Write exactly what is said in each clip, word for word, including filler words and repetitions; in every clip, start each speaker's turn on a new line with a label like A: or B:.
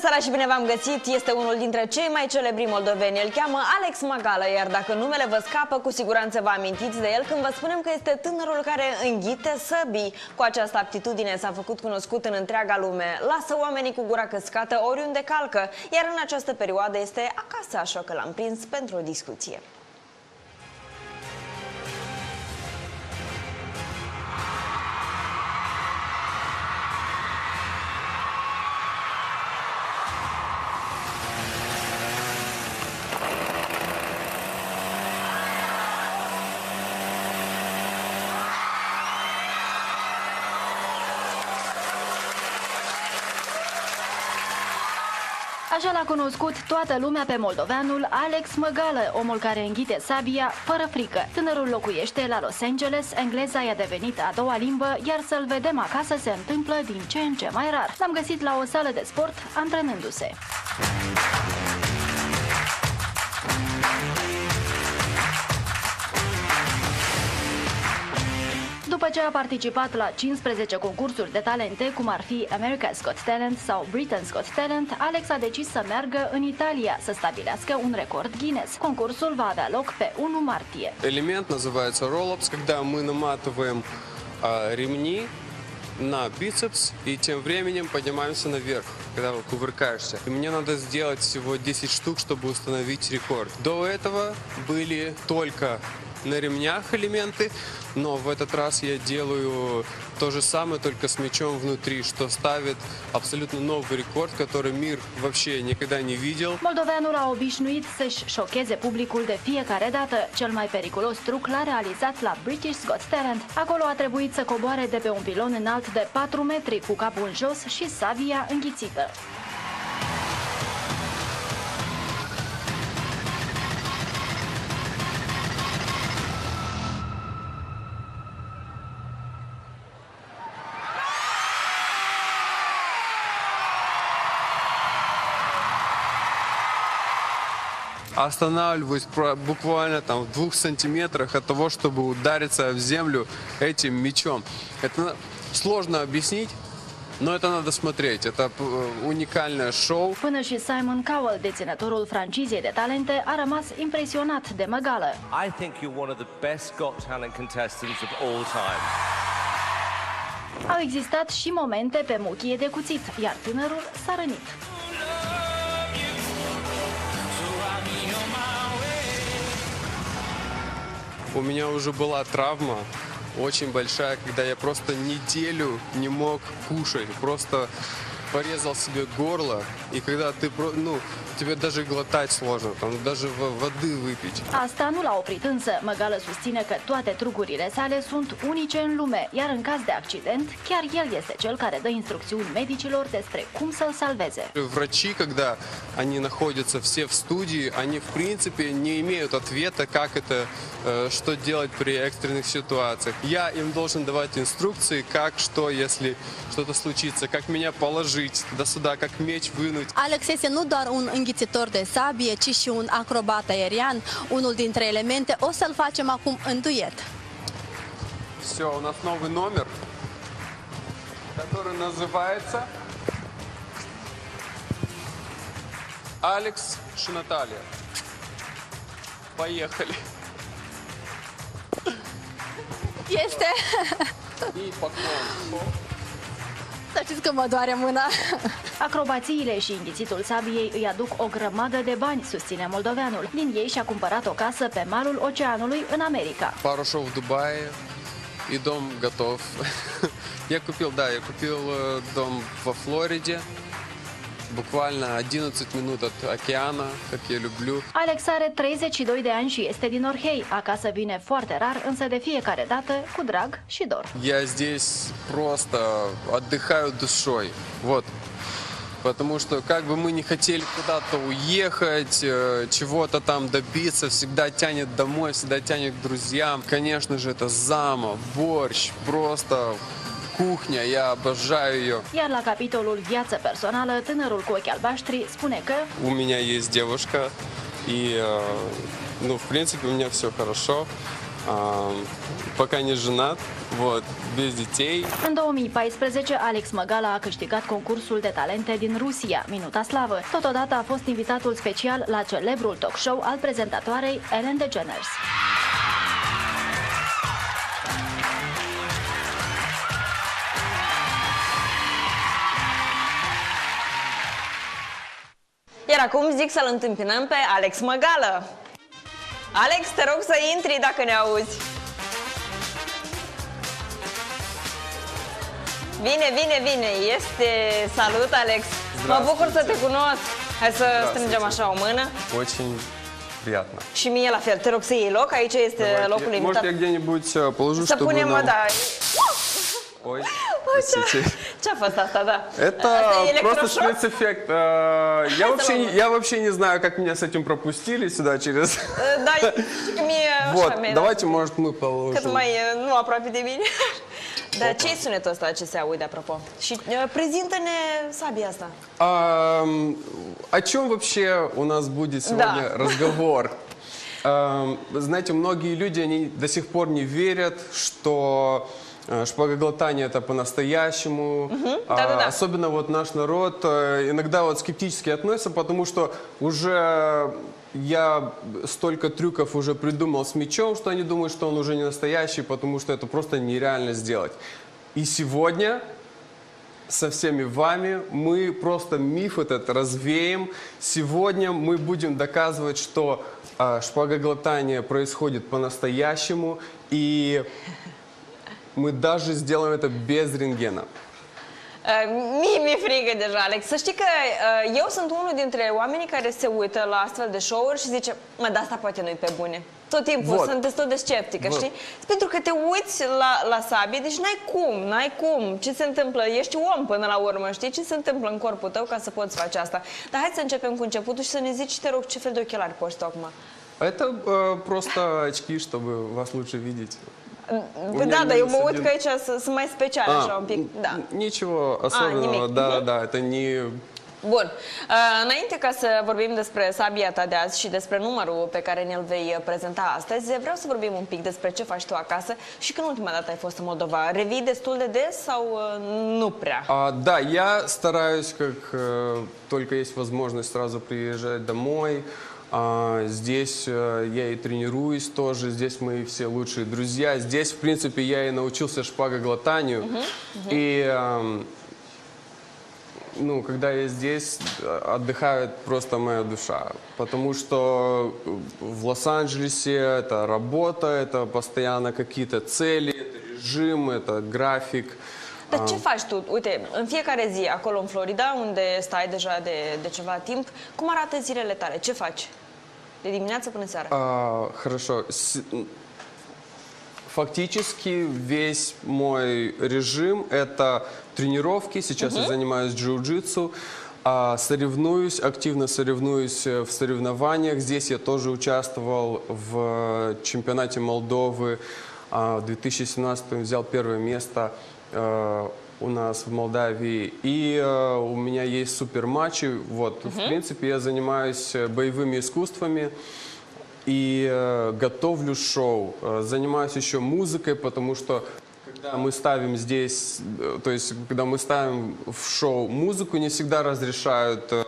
A: seara și bine v-am găsit! Este unul dintre cei mai celebri moldoveni. El cheamă Alex Magală, iar dacă numele vă scapă, cu siguranță vă amintiți de el când vă spunem că este tânărul care înghite săbii. Cu această aptitudine s-a făcut cunoscut în întreaga lume. Lasă oamenii cu gura căscată oriunde calcă, iar în această perioadă este acasă, așa că l-am prins pentru o discuție.
B: Așa l-a cunoscut toată lumea pe moldoveanul Alex Magală, omul care înghite sabia fără frică. Tânărul locuiește la Los Angeles, engleza i-a devenit a doua limbă, iar să-l vedem acasă se întâmplă din ce în ce mai rar. L-am găsit la o sală de sport, antrenându-se. După ce a participat la cincisprezece concursuri de talente, cum ar fi America's Got Talent sau Britain's Got Talent, Alex a decis să meargă în Italia să stabilească un record Guinness. Concursul va avea loc pe unu martie.
C: Элемент называется roll-ups, когда мы наматываем а, ремни на бицепс и тем временем поднимаемся наверх, когда кувыркаешься. И мне надо сделать всего десять штук, чтобы установить рекорд. До этого были только на ремнях элементы, но в этот раз я делаю то же самое, только с мячом внутри, что ставит абсолютно новый рекорд, который мир вообще никогда не видел.
B: Moldoveanul a obișnuit să-și șocheze publicul de fiecare dată. Cel mai periculos truc l-a realizat la British Got Talent. Acolo a trebuit să coboare de pe un pilon înalt de patru metri cu capul în jos și sabia înghițită.
C: Останавливаюсь буквально там в двух сантиметрах от того, чтобы удариться в землю этим мячом. Это сложно объяснить, но это надо смотреть. Это уникальное шоу.
B: Până și Simon Cowell, deținătorul francizei de talente, a rămas impresionat de Magală.
D: I think you're one of the best Got Talent contestants of all time.
B: Au existat și momente pe muchie de cuțit, iar tânărul s-a rănit.
C: У меня уже была травма, очень большая, когда я просто неделю не мог кушать, просто порезал себе горло, и когда ты, ну, тебе даже глотать сложно, там даже воды выпить.
B: Asta nu l-a oprit însă. Magală susține că toate trucurile sale sunt unice în lume, iar în caz de accident, chiar el este cel care dă instrucțiuni medicilor despre cum să-l salveze.
C: Врачи, когда они находятся все в студии, они в принципе не имеют ответа, как это, что делать при экстренных ситуациях. Я им должен давать инструкции, как, что, если что-то случится, как меня положить туда-сюда, как меч вынуть.
E: Alex este nu doar un înghițitor de sabie, ci și un acrobat aerian. Unul dintre elemente o să-l facem acum în duet.
C: Все, у нас новый номер, который называется Алекс и Наталья. Поехали.
E: Este...
C: И поклон.
E: Să știți că mă doare mâna.
B: Acrobațiile și înghițitul sabiei îi aduc o grămadă de bani, susține moldoveanul. Din ei și-a cumpărat o casă pe malul oceanului în America.
C: Пару шоу в Дубае, и дом готов. Я купил, да, я купил дом во Флориде. Bukvalno одиннадцать minut от океана, как я люблю.
B: Alex are treizeci și doi de ani și este din Orhei. Acasă vine foarte rar, însă de fiecare dată cu drag și dor.
C: Я здесь просто отдыхаю душой. Вот. Потому что как бы мы не хотели куда-то уехать, чего-то там добиться, всегда тянет домой, всегда тянет к друзьям. Конечно же, это зама, борщ, просто кухня, я обожаю ее.
B: Iar la capitolul viață personală, tânărul cu ochi albaștri spune că
C: У меня есть девушка, и, ну, в принципе, у меня все хорошо. А, пока не женат, вот, без детей.
B: În două mii paisprezece, Alex Măgala a câștigat concursul de talente din Rusia, Minuta Slavă. Totodată a fost invitatul special la celebrul talk show al prezentatoarei Ellen DeGeneres.
A: Iar acum zic să-l întâmpinăm pe Alex Măgală. Alex, te rog să intri dacă ne auzi. Bine, bine, bine. Este... Salut, Alex. Mă bucur să te cunosc. Hai să strângem așa o mână.
C: Очень приятно.
A: Și mie la fel. Te rog să iei loc. Aici este
C: Давайте.
A: locul invitat.
C: Может, я где-нибудь э, положу,
A: Să
C: чтобы
A: punem,
C: нам...
A: da.
C: Ой, простите.
A: Ce-a fost asta, da?
C: Это
A: Asta e
C: просто
A: electroșoc?
C: спецэффект. Э, Я вообще, не- я вообще не знаю, как меня с этим пропустили сюда через...
A: Da, știi că mie așa
C: Вот,
A: mi-e
C: давайте, может, мы
A: cât
C: положим.
A: mai uh, nu aproape de mine. Dar ce-i sunetul ăsta ce se aude, apropo? Și uh, prezintă-ne sabia asta.
C: Ам, О чем вообще у нас будет сегодня
A: Да.
C: разговор? Ам, Знаете, многие люди, они до сих пор не верят, что э, шпагоглотание это по-настоящему. А,
A: да-да-да.
C: Особенно вот наш народ э, иногда вот скептически относится, потому что уже я столько трюков уже придумал с мячом, что они думают, что он уже не настоящий, потому что это просто нереально сделать. И сегодня со всеми вами мы просто миф этот развеем. Сегодня мы будем доказывать, что а, шпагоглотание происходит по-настоящему, и мы даже сделаем это без рентгена.
A: Uh, Mie mi-e frică deja, Alex. Să știi că uh, eu sunt unul dintre oamenii care se uită la astfel de show-uri și zice, mă, dar asta poate nu-i pe bune. Tot timpul
C: Vot.
A: sunt destul de sceptică,
C: Vot.
A: știi? Pentru că te uiți la, la sabie, deci n-ai cum, n-ai cum. Ce se întâmplă? Ești om până la urmă, știi? Ce se întâmplă în corpul tău ca să poți face asta? Dar hai să începem cu începutul și să ne zici, te rog, ce fel de ochelari porți tu acum.
C: Это э, просто очки, чтобы вас lучше видеть.
A: Păi da,
C: меня
A: dar eu mă
C: есть
A: uit
C: один-
A: că aici s- sunt mai speciale, așa, un pic. Da.
C: Ничего особенного,
A: нimic.
C: да,
A: Мгм.
C: да, это не...
A: Bun. Uh, înainte ca să vorbim despre sabia ta de azi și despre numărul pe care ne-l vei prezenta astăzi, vreau să vorbim un pic despre ce faci tu acasă și când ultima dată ai fost în Moldova. Revii destul de des sau uh, nu prea?
C: А, да, я стараюсь, как э, только есть возможность, сразу приезжать домой. А, здесь э, я и тренируюсь тоже, здесь мои все лучшие друзья. Здесь, в принципе, я и научился шпагоглотанию. И, эм, ну, когда я здесь, э, отдыхает просто моя душа. Потому что в Лос-Анджелесе это работа, это постоянно какие-то цели, это режим, это график.
A: Dar ce faci tu? Uite, în fiecare zi, acolo în Florida, unde stai deja de, de ceva timp, cum arată zilele tale? Ce faci? De dimineață până seara?
C: А, хорошо. С- Фактически весь мой режим это тренировки. Сейчас я занимаюсь джиу-джитсу, а, соревнуюсь, активно соревнуюсь э, в соревнованиях. Здесь я тоже участвовал в чемпионате Молдовы. А, В две тысячи семнадцатом взял первое место э, у нас в Молдавии. И э, у меня есть суперматчи. Вот, в принципе, я занимаюсь э, боевыми искусствами и э, готовлю шоу. Э, занимаюсь еще музыкой, потому что когда мы ставим здесь, э, то есть когда мы ставим в шоу музыку, не всегда разрешают э,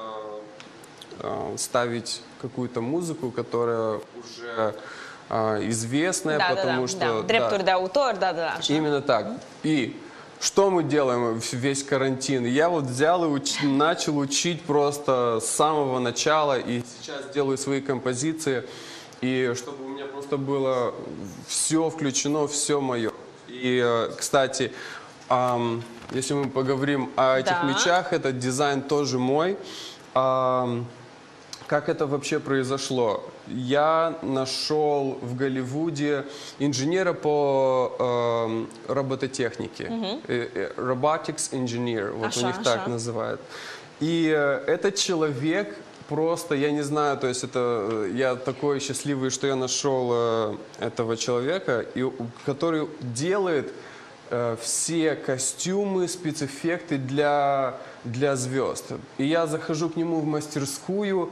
C: э, ставить какую-то музыку, которая уже э, известная,
A: Da, da,
C: потому
A: da,
C: что...
A: da.
C: да.
A: Drepturi de autor, da, da, da, așa.
C: Именно так. И что мы делаем в- весь карантин? Я вот взял и уч- начал учить просто с самого начала, и сейчас делаю свои композиции, и чтобы у меня просто было все включено, все мое. И, э, кстати, ам, если мы поговорим о этих
A: Да.
C: мечах, этот дизайн тоже мой. Ам, Как это вообще произошло? Я нашел в Голливуде инженера по эм, робототехнике. Э, э, Robotics engineer, вот
A: Аша,
C: у них так
A: аша.
C: называют. И э, этот человек просто, я не знаю, то есть это э, я такой счастливый, что я нашел э, этого человека, и, у- который делает э, все костюмы, спецэффекты для, для звезд. И я захожу к нему в мастерскую,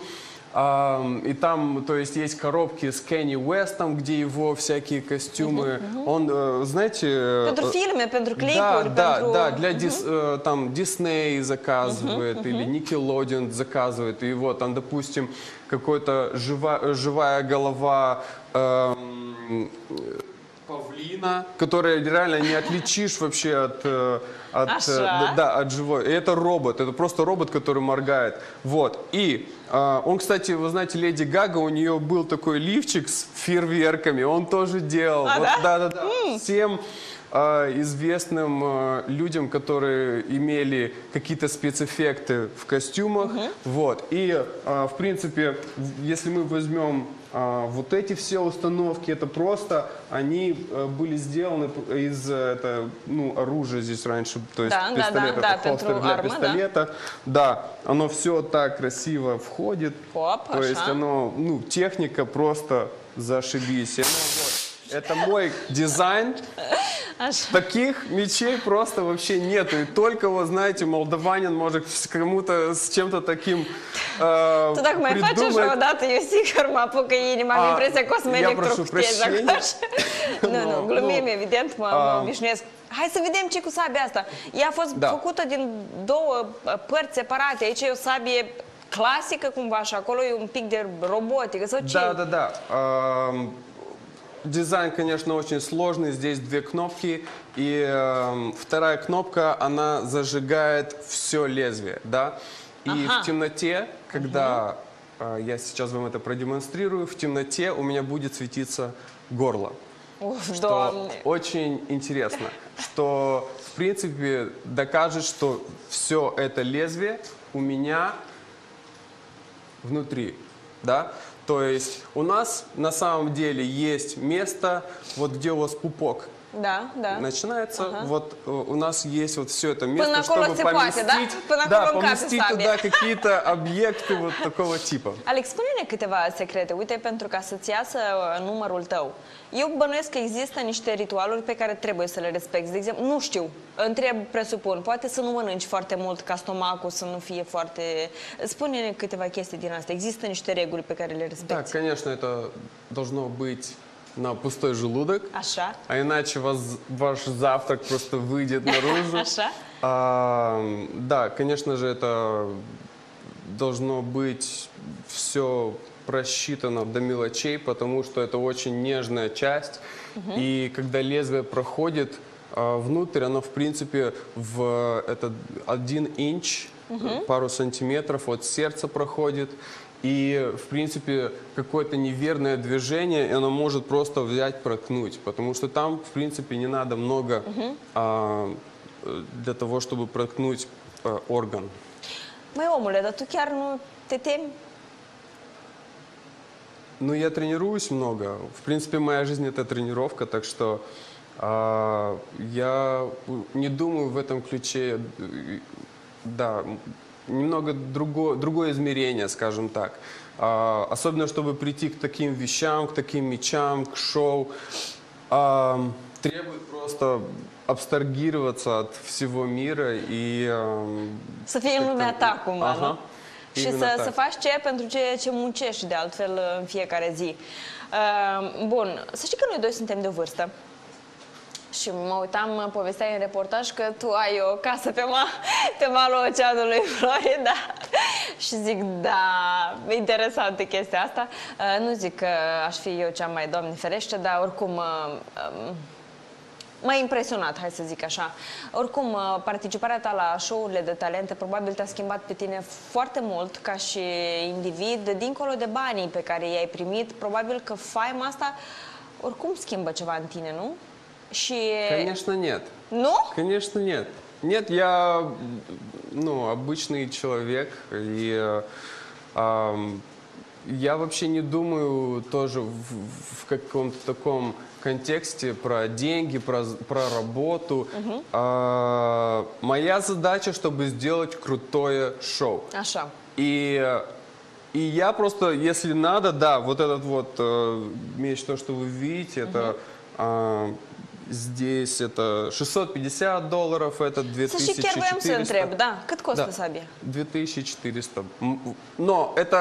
C: А, и там, то есть, есть коробки с Кенни Уэстом, где его всякие костюмы. Он, э, знаете...
A: Pentru filme, pentru
C: Да,
A: clipuri,
C: да,
A: pentru...
C: да, для Дис, э, там Дисней заказывает или Nickelodeon заказывает. И вот там, допустим, какой-то жива, живая голова эм, павлина, которая реально не отличишь вообще от, э, от, э,
A: Аша.
C: да, от живой. И это робот, это просто робот, который моргает. Вот. И э, он, кстати, вы знаете, Леди Гага, у нее был такой лифчик с фейерверками, он тоже делал.
A: А,
C: Вот,
A: да?
C: да, да, да. Всем э, известным э, людям, которые имели какие-то спецэффекты в костюмах. Вот. И, э, в принципе, в- если мы возьмем э, вот эти все установки, это просто, они э, были сделаны п- из э, это, ну, оружия здесь раньше, то есть
A: Да, да,
C: пистолет,
A: да,
C: это
A: да,
C: холстер
A: pentru
C: для
A: armă,
C: пистолета. Да, оно все так красиво входит.
A: Оп,
C: То есть
A: аша.
C: оно, ну, техника просто зашибись. И, ну, вот, это мой дизайн.
A: Așa.
C: Таких мечей просто вообще нету. И только, вот, знаете, молдаванин может с кому-то, с чем-то таким э,
A: Tu dacă mai faci așa
C: придумать.
A: odată, eu sigur mă apucă inima, am
C: A,
A: impresia că o să mă
C: ia
A: electrocutez
C: proșu,
A: acolo. Nu, nu,
C: Nu,
A: glumim,
C: nu.
A: evident, mă,
C: A.
A: mă obișnuiesc. Hai să vedem ce cu sabia asta. Ea a fost
C: Da.
A: făcută din două uh, părți separate. Aici e o sabie clasică cumva și acolo e un pic de robotică sau ce?
C: Да, да, да. Эм, Дизайн, конечно, очень сложный. Здесь две кнопки. И эм, вторая кнопка, она зажигает все лезвие, да. И
A: Ага.
C: в темноте, когда э, я сейчас вам это продемонстрирую, в темноте у меня будет светиться горло.
A: Uf,
C: Что
A: Doamne.
C: очень интересно, что в принципе докажет, что все это лезвие у меня внутри, да? То есть у нас на самом деле есть место, вот где у вас пупок
A: Da, da.
C: начинается, вот э, у нас есть вот все это место,
A: Панакола
C: чтобы
A: цепати, да?
C: поместить,
A: Панакола
C: да,
A: в
C: поместить
A: капе
C: туда
A: саби.
C: какие-то объекты вот такого типа.
A: Alex, spune-ne câteva secrete. Uite, pentru ca să-ți iasă uh, numărul tău. Eu bănuiesc că există niște ritualuri pe care trebuie să le respecti. De exemplu, nu știu, întreb, presupun, poate să nu mănânci foarte mult ca stomacul să nu fie foarte... Spune-ne câteva chestii din astea. Există niște reguli pe care le
C: Да,
A: respecti.
C: конечно, это должно быть на пустой желудок,
A: Așa?
C: а иначе вас, ваш завтрак просто выйдет наружу.
A: Așa?
C: А, да, конечно же, это должно быть все просчитано до мелочей, потому что это очень нежная часть. И когда лезвие проходит а, внутрь, оно, в принципе, в этот один инч, пару сантиметров от сердца проходит. И, в принципе, какое-то неверное движение, и оно может просто взять, проткнуть. Потому что там, в принципе, не надо много а, для того, чтобы проткнуть а, орган.
A: Măi, omule, dar tu chiar nu te temi?
C: Ну, я тренируюсь много. В принципе, моя жизнь — это тренировка, так что а, я не думаю в этом ключе, э, да, немного другое, другое измерение, скажем так. А, особенно, чтобы прийти к таким вещам, к таким мечам, к шоу, а, требует просто абстрагироваться от всего мира и... а,
A: Să fii în lumea ta, cumva,
C: Aha.
A: nu? Și
C: Imенно
A: să,
C: так.
A: să faci ce pentru ceea ce muncești de altfel în fiecare zi. Uh, bun, să știi că noi doi suntem de vârstă. Și mă uitam, povesteai în reportaj că tu ai o casă pe, ma pe malul Oceanului Florida. Și zic, da, interesantă chestia asta. Uh, nu zic că aș fi eu cea mai doamne ferește, dar oricum... Uh, um, M-a impresionat, hai să zic așa. Oricum, participarea ta la show-urile de talente probabil te-a schimbat pe tine foarte mult ca și individ, dincolo de banii pe care i-ai primit. Probabil că faima asta oricum schimbă ceva în tine, nu? Și...
C: Конечно, нет.
A: Nu?
C: Конечно, нет. Нет, я, ну, обычный человек, и э, ам, я вообще не думаю тоже в, в каком-то таком контексте про деньги, про, про работу. А, моя задача, чтобы сделать крутое шоу.
A: Așa.
C: И, и я просто, если надо, да, вот этот вот э, меч, то, что вы видите, это а, здесь это шестьсот пятьдесят долларов, это две
A: Să
C: тысячи
A: și chiar voiam să
C: четыреста.
A: întreb, da, cât costă
C: Да,
A: sabia?
C: две тысячи четыреста. М, Но это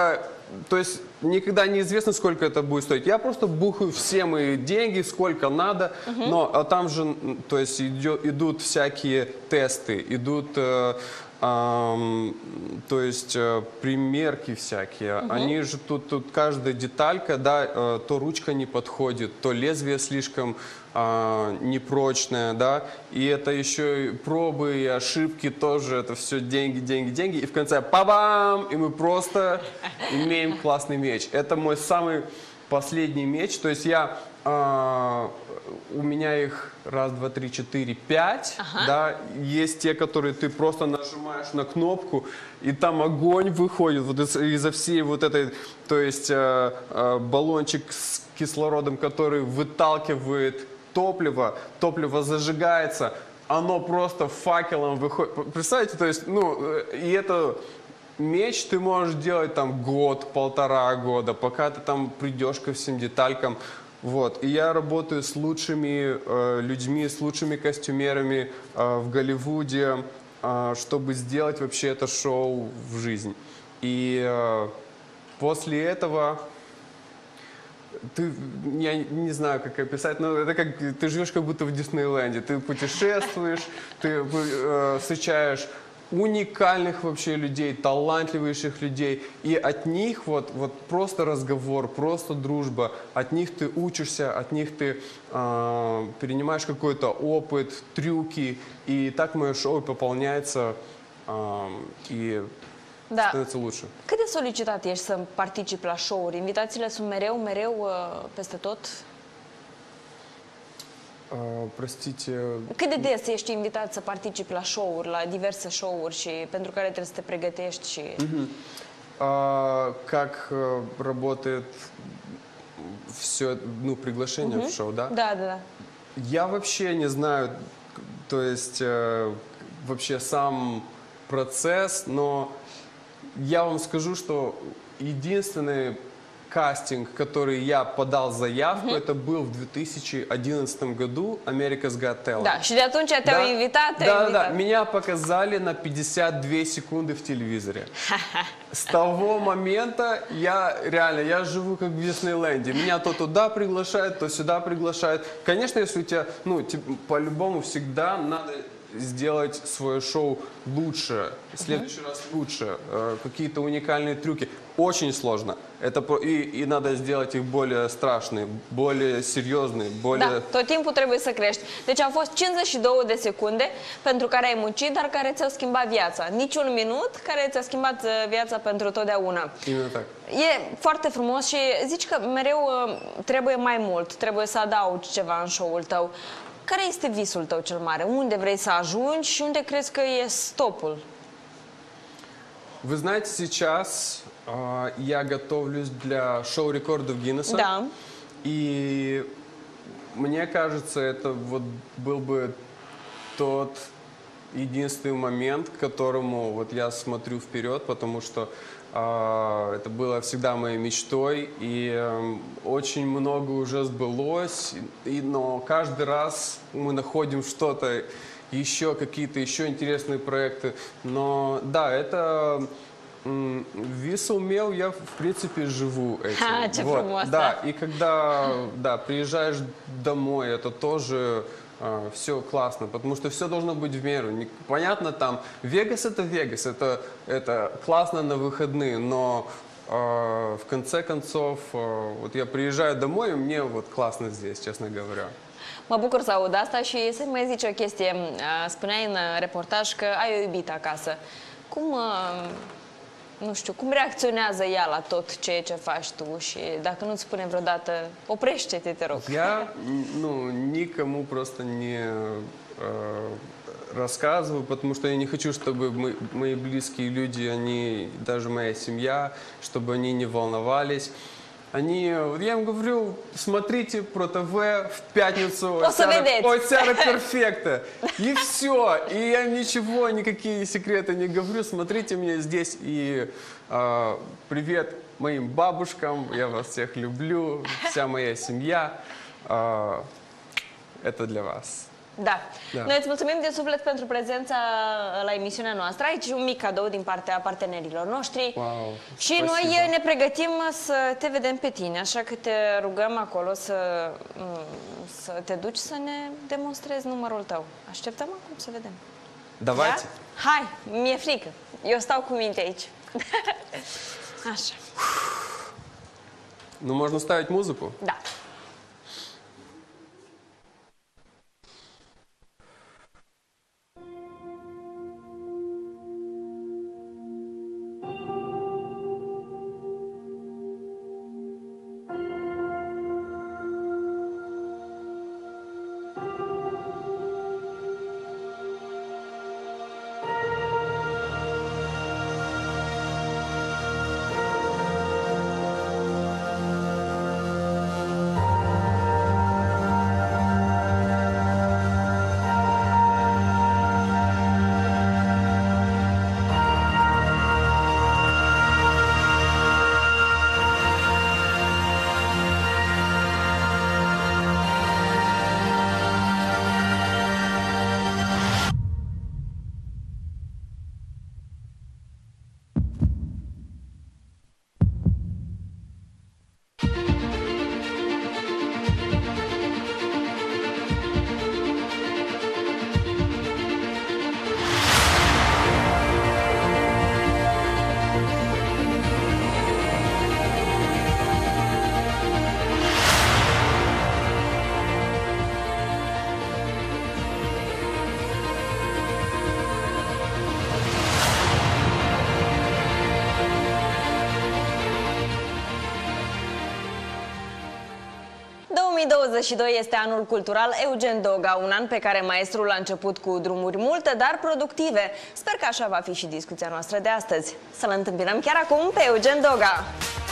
C: то есть никогда неизвестно, сколько это будет стоить. Я просто бухаю все мои деньги, сколько надо, uh-huh. но а там же, то есть идет, идут всякие тесты, идут, э, э, то есть э, примерки всякие. Uh-huh. Они же тут, тут каждая деталька, да, э, то ручка не подходит, то лезвие слишком э, непрочное, да, и это еще и пробы, и ошибки тоже, это все деньги, деньги, деньги, и в конце па-бам, и мы просто имеем классный меч. Это мой самый последний меч, то есть я, э, у меня их раз, два, три, четыре, пять, ага. да, есть те, которые ты просто нажимаешь на кнопку, и там огонь выходит вот из- из-за всей вот этой, то есть э, э, баллончик с кислородом, который выталкивает топливо, топливо зажигается, оно просто факелом выходит, представляете, то есть, ну, и это... Меч ты можешь делать там год, полтора года, пока ты там придешь ко всем деталькам. Вот. И я работаю с лучшими э, людьми, с лучшими костюмерами э, в Голливуде, э, чтобы сделать вообще это шоу в жизнь. И э, после этого ты, я не знаю, как описать, но это как ты живешь как будто в Диснейленде. Ты путешествуешь, ты э, встречаешь уникальных вообще людей, талантливейших людей. И от них вот, вот просто разговор, просто дружба. От них ты учишься, от них ты э, перенимаешь какой-то опыт, trюки. И так мое шоу пополняется э, и
A: Da.
C: становится лучше.
A: Cât de solicitat ești să participi la show-uri? Invitațiile sunt mereu, mereu uh, peste tot?
C: Uh, простите.
A: Cât de des ești invitat să participi la show-uri, la diverse show-uri și pentru care trebuie să te pregătești și...
C: Uh-huh. Uh, как uh, работает все, ну, приглашение uh-huh. в шоу, да?
A: Da, da, da.
C: Я вообще не знаю, то есть э, вообще сам процесс, но я вам скажу, что единственный кастинг, который я подал заявку, mm-hmm. это был в две тысячи одиннадцатом году America's Got Talent.
A: Da, și de atunci te-au invitat, te-au
C: Да,
A: invitat.
C: да, меня показали на пятьдесят две секунды в телевизоре. С того момента я реально, я живу как в Диснейленде. Меня то туда приглашают, то сюда приглашают. Конечно, если у тебя, ну, по-любому всегда надо сделать свое шоу лучше, в следующий раз лучше, э, какие-то уникальные трюки. Очень сложно. Это, и, и надо сделать их более страшные, более серьезные, более...
A: Da, tot timpul trebuie să crești. Deci au fost cincizeci și două de secunde pentru care ai muncit, dar care ți-au schimbat viața. Niciun minut care ți-a schimbat viața pentru totdeauna. E foarte frumos și zici că mereu trebuie mai mult, trebuie să adaugi ceva în show-ul tău. Care este visul tău cel mare? Unde vrei să ajungi și unde crezi că e stopul?
C: Вы знаете, сейчас э, я готовлюсь для шоу-рекордов Гиннесса.
A: Да.
C: И мне кажется, это вот был бы тот единственный момент, к которому вот я смотрю вперед, потому что э, это было всегда моей мечтой, и э, очень много уже сбылось, и, но каждый раз мы находим что-то, еще какие-то еще интересные проекты. Но да, это висел мел, я в принципе живу этим.
A: А,
C: вот, да, и когда да, приезжаешь домой, это тоже э, все классно, потому что все должно быть в меру. Не, понятно, там Вегас это Вегас, это, это классно на выходные, но э, в конце концов, э, вот я приезжаю домой, и мне вот классно здесь, честно говоря.
A: Mă bucur să aud asta și să mai zici o chestie. Spuneai în reportaj că ai o iubită acasă. Cum, nu știu, cum reacționează ea la tot ceea ce faci tu și dacă nu-ți spune vreodată, oprește-te, te rog.
C: Я, ну, никому просто не э, рассказываю, потому что я не хочу, чтобы мы, мои близкие люди, они, даже моя семья, чтобы они не волновались. Они, я им говорю, смотрите про ТВ в пятницу, ой, Сяра перфекта, и все, и я ничего, никакие секреты не говорю, смотрите меня здесь, и э, привет моим бабушкам, я вас всех люблю, вся моя семья, э, это для вас.
A: Da.
C: Da.
A: Noi îți mulțumim de suflet pentru prezența la emisiunea noastră. Aici un mic cadou din partea partenerilor noștri.
C: Wow,
A: și
C: spasibo.
A: noi ne pregătim să te vedem pe tine, așa că te rugăm acolo să, să te duci să ne demonstrezi numărul tău. Așteptăm acum să vedem.
C: Давайте.
A: Da? Hai, mi-e frică. Eu stau cu minte aici. Așa.
C: Ну, можно ставить музыку?
A: Da. două mii douăzeci și doi este anul cultural Eugen Doga, un an pe care maestrul a început cu drumuri multe, dar productive. Sper că așa va fi și discuția noastră de astăzi. Să-l întâmpinăm chiar acum pe Eugen Doga.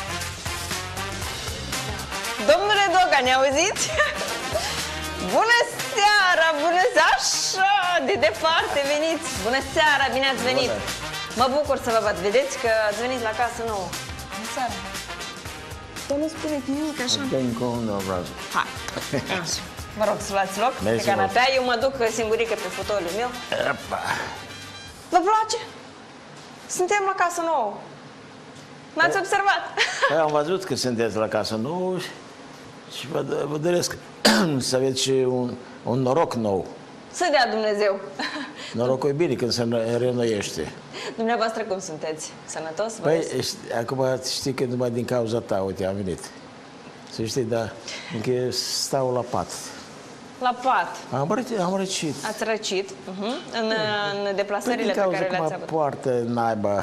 A: Domnule Doga, ne auziți? Bună seara, bună seara, așa, de departe veniți. Bună seara, bine ați venit. Mă bucur să vă văd, vedeți că ați venit la casă nouă. Bună seara. Dar nu spuneți nimic așa. Hai, așa. Vă rog să luați loc pe canapea. Eu mă duc singurică pe fotoliul meu. Vă place? Suntem la casă nouă. M-ați observat?
F: Am văzut că sunteți la casă nouă și vă, vă doresc să aveți și un, un noroc nou.
A: Să dea Dumnezeu.
F: Norocul e bine când se reînnoiește.
A: Dumneavoastră cum sunteți? Sănătos?
F: Păi, acum știi că numai din cauza ta, uite, am venit. Să știi, dar încă stau la pat.
A: La pat?
F: Am, răcit, am răcit.
A: Ați răcit? Uh-huh. În, în deplasările
F: păi,
A: pe care le-ați avut?
F: Din poartă naiba.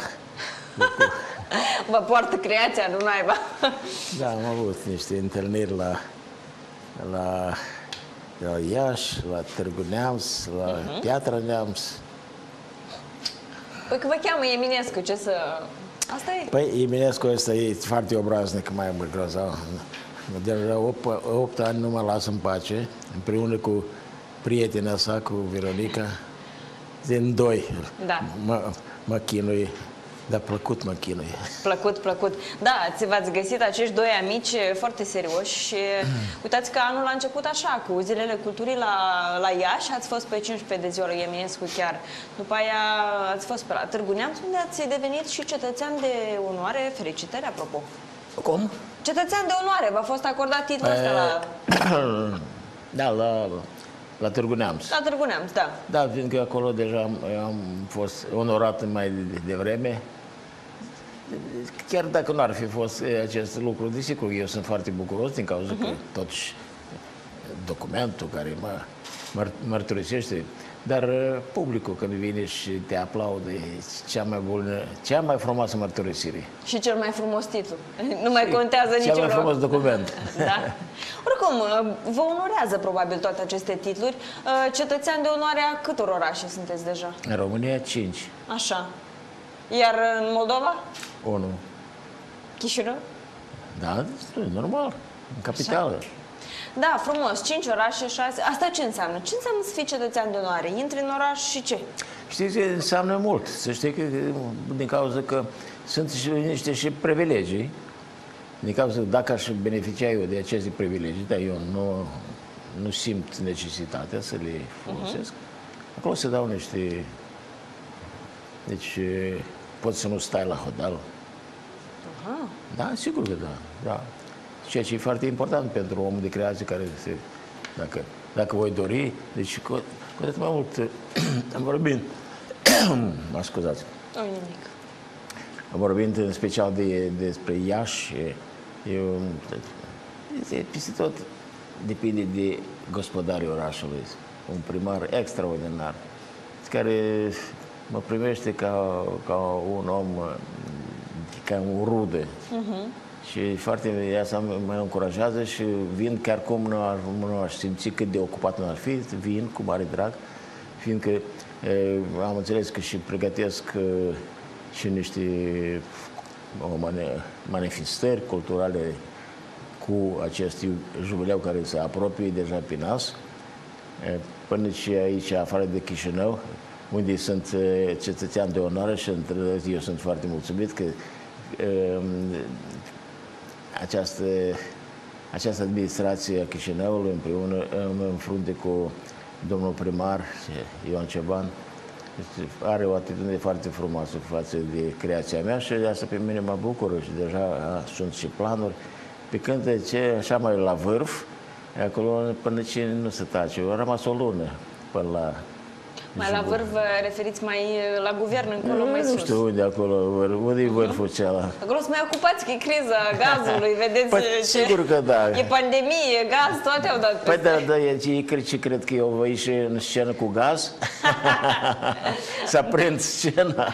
A: Vă poartă creația, nu naiba.
F: Da, am avut niște întâlniri la, la, la Iași, la Târgu Neamț, la uh-huh. Piatra Neamț.
A: Păi că vă cheamă Eminescu, ce să... Asta e.
F: Păi Eminescu ăsta e foarte obraznic, mai mult grozav. De la opt ani nu mă las în pace, împreună cu prietena sa, cu Veronica, din doi.
A: Da.
F: Mă, mă chinui. Dar plăcut mă chinuie.
A: Plăcut, plăcut. Da, v-ați găsit acești doi amici foarte serioși și uitați că anul a început așa, cu Zilele Culturii la, la Iași, ați fost pe cincisprezece de ziua lui Eminescu chiar. După aia ați fost pe la Târgu Neamț, unde ați devenit și cetățean de onoare. Felicitări, apropo.
F: Cum?
A: Cetățean de onoare, v-a fost acordat titlul ăsta la...
F: Da, la... La Târgu Neamț.
A: La Târgu Neamț, da.
F: Da, fiindcă acolo deja am, am fost onorat mai devreme. Chiar dacă nu ar fi fost acest lucru, desigur, eu sunt foarte bucuros din cauza uh-huh. că totuși documentul care mă măr mărturisește, dar publicul când vine și te aplaudă, e cea mai bună, cea mai frumoasă mărturisire.
A: Și cel mai frumos titlu. Nu mai contează niciun
F: Cel mai frumos document.
A: Da. Oricum, vă onorează probabil toate aceste titluri. Cetățean de onoare a câtor orașe sunteți deja?
F: În România, cinci.
A: Așa. Iar în Moldova?
F: Unu.
A: Chișinău?
F: Da, normal. În capitală.
A: Așa. Da, frumos. Cinci orașe, șase. Asta ce înseamnă? Ce înseamnă să fii cetățean de onoare? Intri în oraș și ce?
F: Știți, înseamnă mult. Să știi că din cauza că sunt și niște și privilegii. Din cauza că dacă aș beneficia eu de aceste privilegii, dar eu nu, nu simt necesitatea să le folosesc, uh-huh. acolo se dau niște... Deci poți să nu stai la hodal. Uh-huh. Da, sigur că da, da. Ceea ce e foarte important pentru omul de creație care se... Dacă, dacă voi dori, deci cu, cu atât mai mult am vorbit... mă scuzați.
A: Nu nimic.
F: Vorbind în special de, despre Iași, eu, peste tot depinde de gospodarii orașului. Un primar extraordinar, care mă primește ca, ca un om, ca un rude. Uh-huh. Și foarte, asta mă încurajează și vin chiar cum nu, ar, nu aș simți cât de ocupat nu ar fi, vin cu mare drag, fiindcă e, am înțeles că și pregătesc e, și niște manifestări culturale cu acest jubileu care se apropie deja pe nas, până și aici, afară de Chișinău, unde sunt cetățean de onoare și eu sunt foarte mulțumit că această, această administrație a Chișinăului, împreună în frunte cu domnul primar Ioan Ceban, are o atitudine foarte frumoasă față de creația mea și de asta pe mine mă bucură și deja a, sunt și planuri. Pe când ce așa mai la vârf, acolo până ce nu se tace, a rămas o lună până la...
A: Mai la vârf vă referiți mai la guvern încolo, mai sus?
F: Nu știu unde acolo, unde e vârful cealaltă.
A: Acolo sunt mai ocupați că e criza gazului, vedeți?
F: Păi,
A: ce...
F: sigur că da.
A: E pandemie, e gaz, toate au dat
F: peste. Păi da, da, ei cred, ce cred că eu voi ieși în scenă cu gaz? Să prind scena.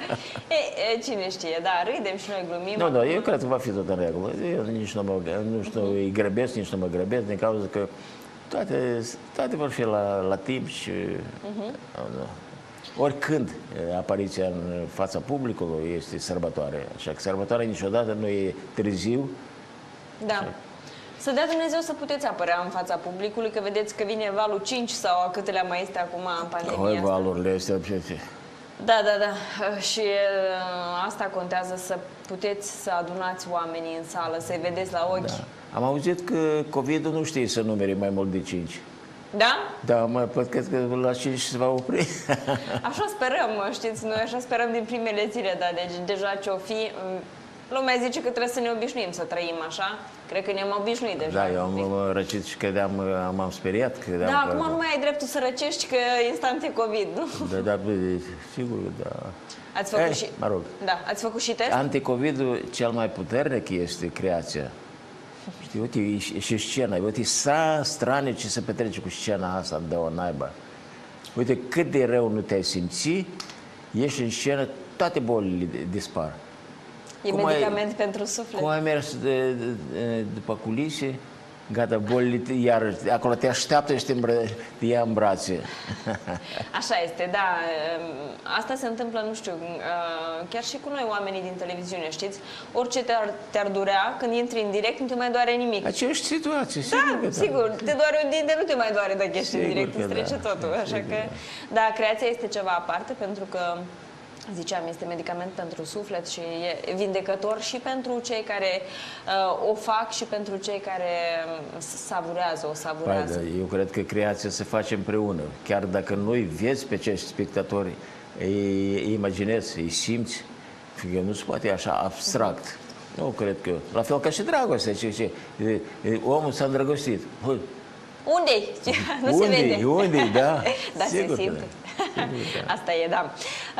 A: e, cine știe, da, râdem și noi glumim.
F: Nu, nu, eu cred că va fi tot în regulă. Eu nici nu mă, nu știu, îi grăbesc, nici nu mă grăbesc, din cauza că Toate, toate vor fi la, la timp și uh-huh. oricând apariția în fața publicului este sărbătoare. Așa că sărbătoarea niciodată nu e târziu.
A: Da. Să dea Dumnezeu să puteți apărea în fața publicului, că vedeți că vine valul cinci sau a câtelea mai este acum în pandemia asta.
F: Valurile astea.
A: Da, da, da. Și asta contează, să puteți să adunați oamenii în sală, să-i vedeți la ochi.
F: Da. Am auzit că COVID-ul nu știe să numere mai mult de cinci.
A: Da?
F: Da, mă, cred că la cinci se va opri.
A: Așa sperăm, știți, noi așa sperăm din primele zile, dar deci deja ce-o fi, lumea zice că trebuie să ne obișnuim să trăim așa. Cred că ne-am obișnuit deja.
F: Da, eu am răcit și credeam, m-am speriat. Credeam
A: da,
F: că...
A: acum nu mai ai dreptul să răcești că instant e COVID, nu?
F: Da, da, sigur că da.
A: Ați făcut
F: Ei,
A: și...
F: mă rog.
A: Da, ați făcut și test?
F: Anticovidul cel mai puternic este creația. Știi, uite, e și scena, uite, sa strane ce se petrece cu scena asta de o naibă. Uite, cât de rău nu te-ai simți, ieși în scenă, toate bolile dispar.
A: E cum medicament ai, pentru suflet.
F: Cum ai mers de, de, de, după culise, gata, bolile, iar acolo te așteaptă și te, îmbră, te ia în brațe.
A: Așa este, da. Asta se întâmplă, nu știu, chiar și cu noi, oamenii din televiziune, știți? Orice te-ar, te-ar durea, când intri în direct, nu te mai doare nimic.
F: Aceeași situație,
A: da,
F: sigur că
A: sigur. Da. Te doare un dinte, nu te mai doare dacă ești
F: sigur
A: în direct, îți trece
F: da.
A: totul. Așa sigur că, da, creația este ceva aparte, pentru că ziceam, este medicament pentru suflet și e vindecător și pentru cei care uh, o fac și pentru cei care savurează, o savurează.
F: Păi, da, eu cred că creația se face împreună. Chiar dacă nu-i vezi pe acești spectatori, îi, îi imaginezi, îi simți, fiindcă nu se poate așa abstract. Nu cred că... La fel ca și dragostea. Ce, ce, omul s-a îndrăgostit.
A: Unde-i? Nu
F: unde
A: se vede.
F: Unde-i, da.
A: Da,
F: sigur
A: se simte. Da. Asta e, da.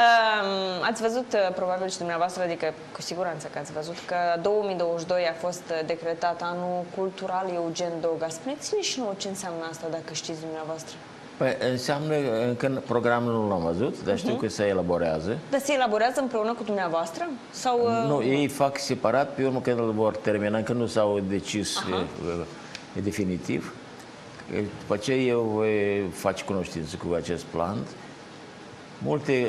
A: Ați văzut, probabil și dumneavoastră, adică cu siguranță că ați văzut că două mii douăzeci și doi a fost decretat anul cultural Eugen Doga. Spuneți-ne și nouă ce înseamnă asta, dacă știți dumneavoastră.
F: Păi, înseamnă că programul nu l-am văzut, dar știu uh-huh. că se elaborează.
A: Dar se elaborează împreună cu dumneavoastră? Sau,
F: nu, ei fac separat, pe urmă când îl vor termina, încă nu s-au decis uh-huh. e, definitiv. După ce eu voi face cunoștință cu acest plan, multe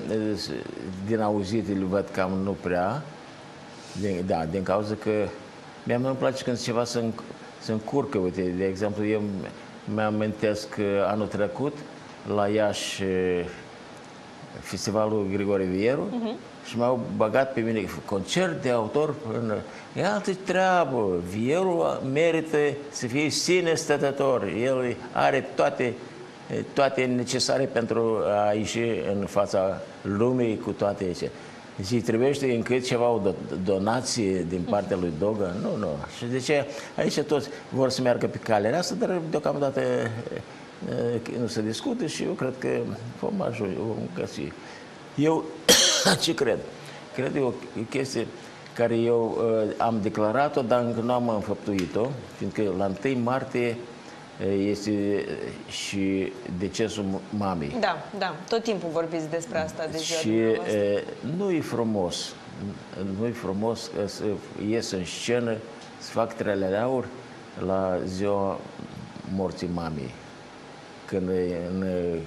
F: din auzite le văd cam nu prea, din, da, din cauza că mi-am îmi place când ceva se, se încurcă. Uite, de exemplu, eu mi-amintesc că anul trecut la Iași festivalul Grigore Vieru uh-huh. și m-au băgat pe mine concert de autor. În, e altă treabă. Vieru merită să fie sine stătător. El are toate, toate necesare pentru a ieși în fața lumii cu toate acestea. Deci îi trebuiește încât ceva, o donație din partea lui Doga? Nu, nu. Și de ce aici toți vor să meargă pe calea asta, dar deocamdată nu se discută și eu cred că vom ajunge, vom găsi. Eu ce cred? Cred că e o chestie care eu am declarat-o, dar încă nu am înfăptuit-o, fiindcă la întâi martie este și decesul mamei.
A: Da, da, tot timpul vorbiți despre asta de ziua
F: și nu e frumos, nu e frumos să ies în scenă, să fac treleleauri la ziua morții mamei. Când în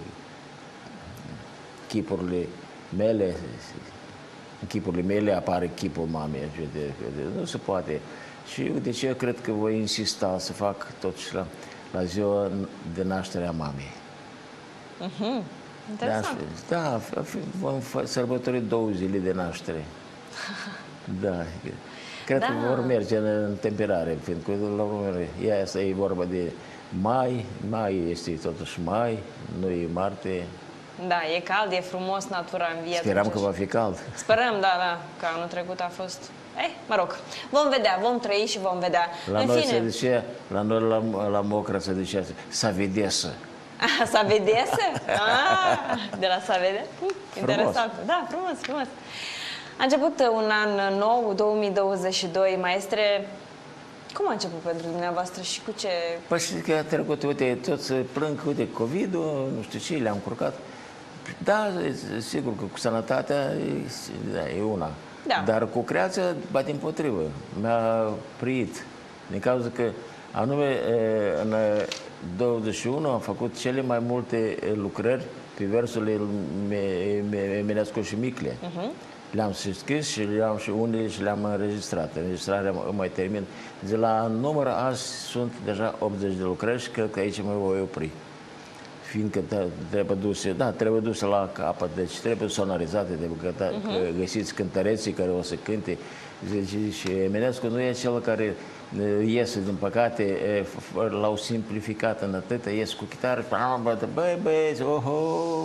F: chipurile mele, în chipurile mele apare chipul mamei. Nu se poate. Și de ce eu cred că voi insista să fac totuși la, la ziua de naștere a mamei.
A: Uh-huh. Interesant.
F: Da, da, vom sărbători două zile de naștere. Da. Cred da. că vor merge în, în temperare, fiindcă la urmă, ea asta e vorba de mai, mai este totuși mai, nu e martie.
A: Da, e cald, e frumos natura în viață.
F: Speram că va fi cald.
A: Sperăm, da, da, că anul trecut a fost... Eh, mă rog, vom vedea, vom trăi și vom vedea.
F: La
A: în
F: noi
A: fine...
F: se zice, la noi la, la Mocra se zice Savedesă.
A: Savedesă? Ah, de la Savede? Interesant. Da, frumos, frumos. A început un an nou, două mii douăzeci și doi, maestre. Cum a început pentru dumneavoastră și cu ce...
F: Păi știți că a trecut, uite, toți plâng, uite, COVID-ul, nu știu ce, le-am curcat. Da, sigur că cu sănătatea e, e una. Da. Dar cu creația, ba dimpotrivă, mi-a priit. Din cauza că, anume, în douăzeci și unu am făcut cele mai multe lucrări pe versurile Eminescu și Micle. Uh-huh. Le-am scris și le-am și unele și le-am înregistrat. Înregistrarea mai termin. De la număr azi sunt deja optzeci de lucrări și cred că aici mă voi opri. Fiindcă trebuie duse, da, trebuie duse la capăt, deci trebuie sonorizate, trebuie că, uh-huh. găsiți cântăreții care o să cânte. Deci, și Eminescu nu e cel care iese, din păcate, l-au simplificat în atâta, ies cu chitară, băi, băi, oho!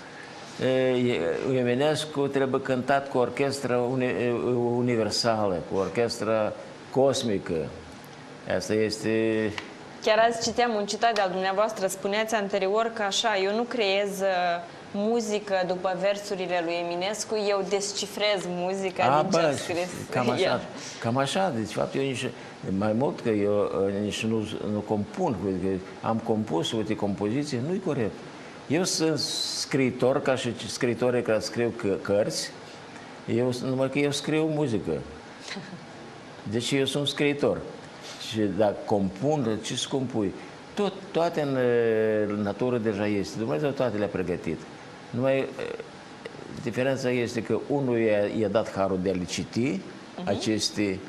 F: Eminescu trebuie cântat cu orchestră universală, cu orchestră cosmică. Asta este...
A: Chiar azi citeam un citat de-al dumneavoastră, spuneați anterior că așa, eu nu creez muzică după versurile lui Eminescu, eu descifrez muzica A, din ce a scris.
F: Cam așa, cam așa, deci fapt eu nici, mai mult că eu nici nu, nu compun, am compus, uite, compoziție, nu-i corect. Eu sunt scriitor, ca și scriitorii care scriu cărți, eu, numai că eu scriu muzică. Deci eu sunt scriitor. Și dacă compun, ce să compui? Tot, toate în, în natură deja este. Dumnezeu toate le-a pregătit. Numai diferența este că unul i-a dat harul de a le citi, uh-huh. aceste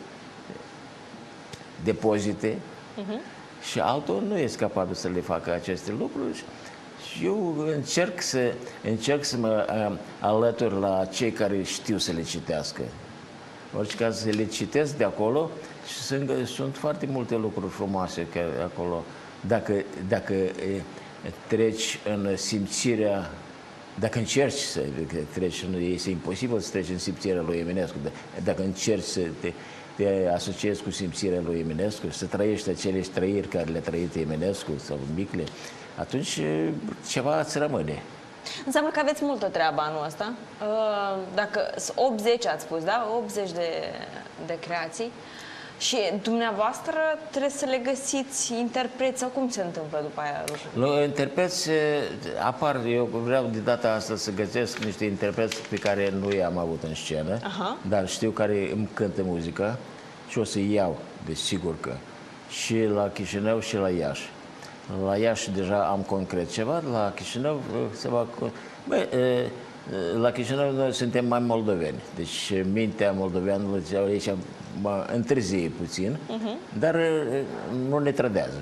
F: depozite, uh-huh. și altul nu este capabil să le facă aceste lucruri. Și eu încerc să, încerc să mă uh, alătur la cei care știu să le citească. În orice caz, să le citesc de acolo și sunt, sunt foarte multe lucruri frumoase acolo. Dacă, dacă treci în simțirea, dacă încerci să treci, este imposibil să treci în simțirea lui Eminescu, dacă încerci să te, te asociezi cu simțirea lui Eminescu, să trăiești acele trăiri care le-a trăit Eminescu sau Micle, atunci ceva îți rămâne.
A: Înseamnă că aveți multă treabă anul ăsta. Dacă optzeci ați spus, da? optzeci de, de creații. Și dumneavoastră trebuie să le găsiți interpreți, sau cum se întâmplă după aia lucrurile?
F: Interpreți apar, eu vreau de data asta să găsesc niște interpreți pe care nu i-am avut în scenă, Aha. dar știu care îmi cântă muzică și o să iau, desigur că, și la Chișinău și la Iași. La Iași deja am concret ceva, la Chișinău se va... Băi, la Chișinău noi suntem mai moldoveni, deci mintea moldoveanului aici mă întârzie puțin, uh-huh. dar nu ne trădează.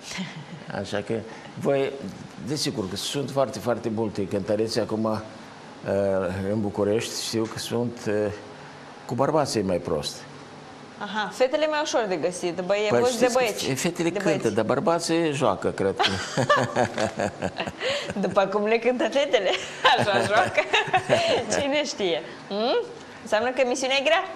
F: Așa că voi, desigur că sunt foarte, foarte multe cântăreți acum, în București, știu că sunt cu bărbații mai prost.
A: Aha, fetele mai ușor de găsit, băie,
F: Păi,
A: de băieți.
F: Fetele
A: de
F: cântă,
A: băieți.
F: dar bărbații joacă, cred că.
A: După cum le cântă fetele, așa joacă. Cine știe? Hmm? Înseamnă că misiunea e grea.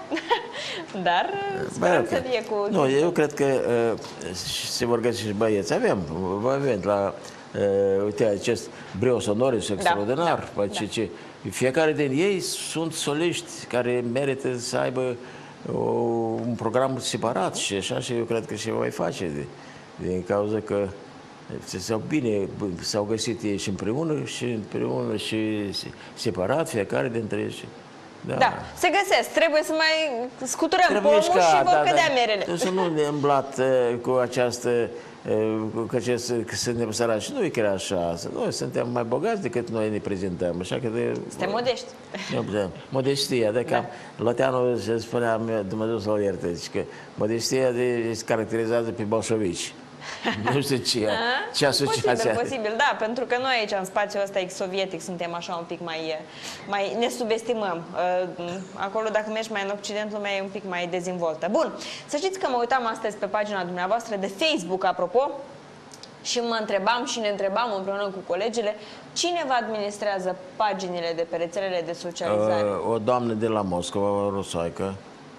A: Dar sperăm să fie cu...
F: Nu, eu cred că uh, se vor găsi și băieți. Avem, avem la, uh, uite, acest Breu Sonoris extraordinar.
A: Da,
F: da,
A: da.
F: ce, ce, fiecare din ei sunt soliști care merită să aibă o, un program separat și așa, și eu cred că și voi face de, din cauza că s-au bine, s-au găsit ei și împreună și împreună și separat, fiecare dintre ei. Da.
A: Da, se găsesc. Trebuie să mai scuturăm
F: Trebuie
A: pomul
F: ca,
A: și vor
F: da,
A: cădea
F: da,
A: merele.
F: Să nu ne îmblat uh, cu această, uh, cu acest, că suntem săraci. Nu e chiar așa. Noi suntem mai bogați decât noi ne prezentăm. Așa că de,
A: Suntem modești.
F: Da, modestia, de cam da. Loteanu se spunea, Dumnezeu să-l ierte, deci că modestia de, se caracterizează pe bolșevici. Nu știu ce, ce asociație.
A: Posibil, posibil, da, pentru că noi aici, în spațiul ăsta ex-sovietic, suntem așa un pic mai, mai ne subestimăm. Acolo, dacă mergi mai în Occident, lumea e un pic mai dezvoltată. Bun, să știți că mă uitam astăzi pe pagina dumneavoastră de Facebook, apropo, și mă întrebam și ne întrebam împreună cu colegele cine vă administrează paginile de pe rețelele de socializare.
F: O doamnă de la Moscova, o rusoaică.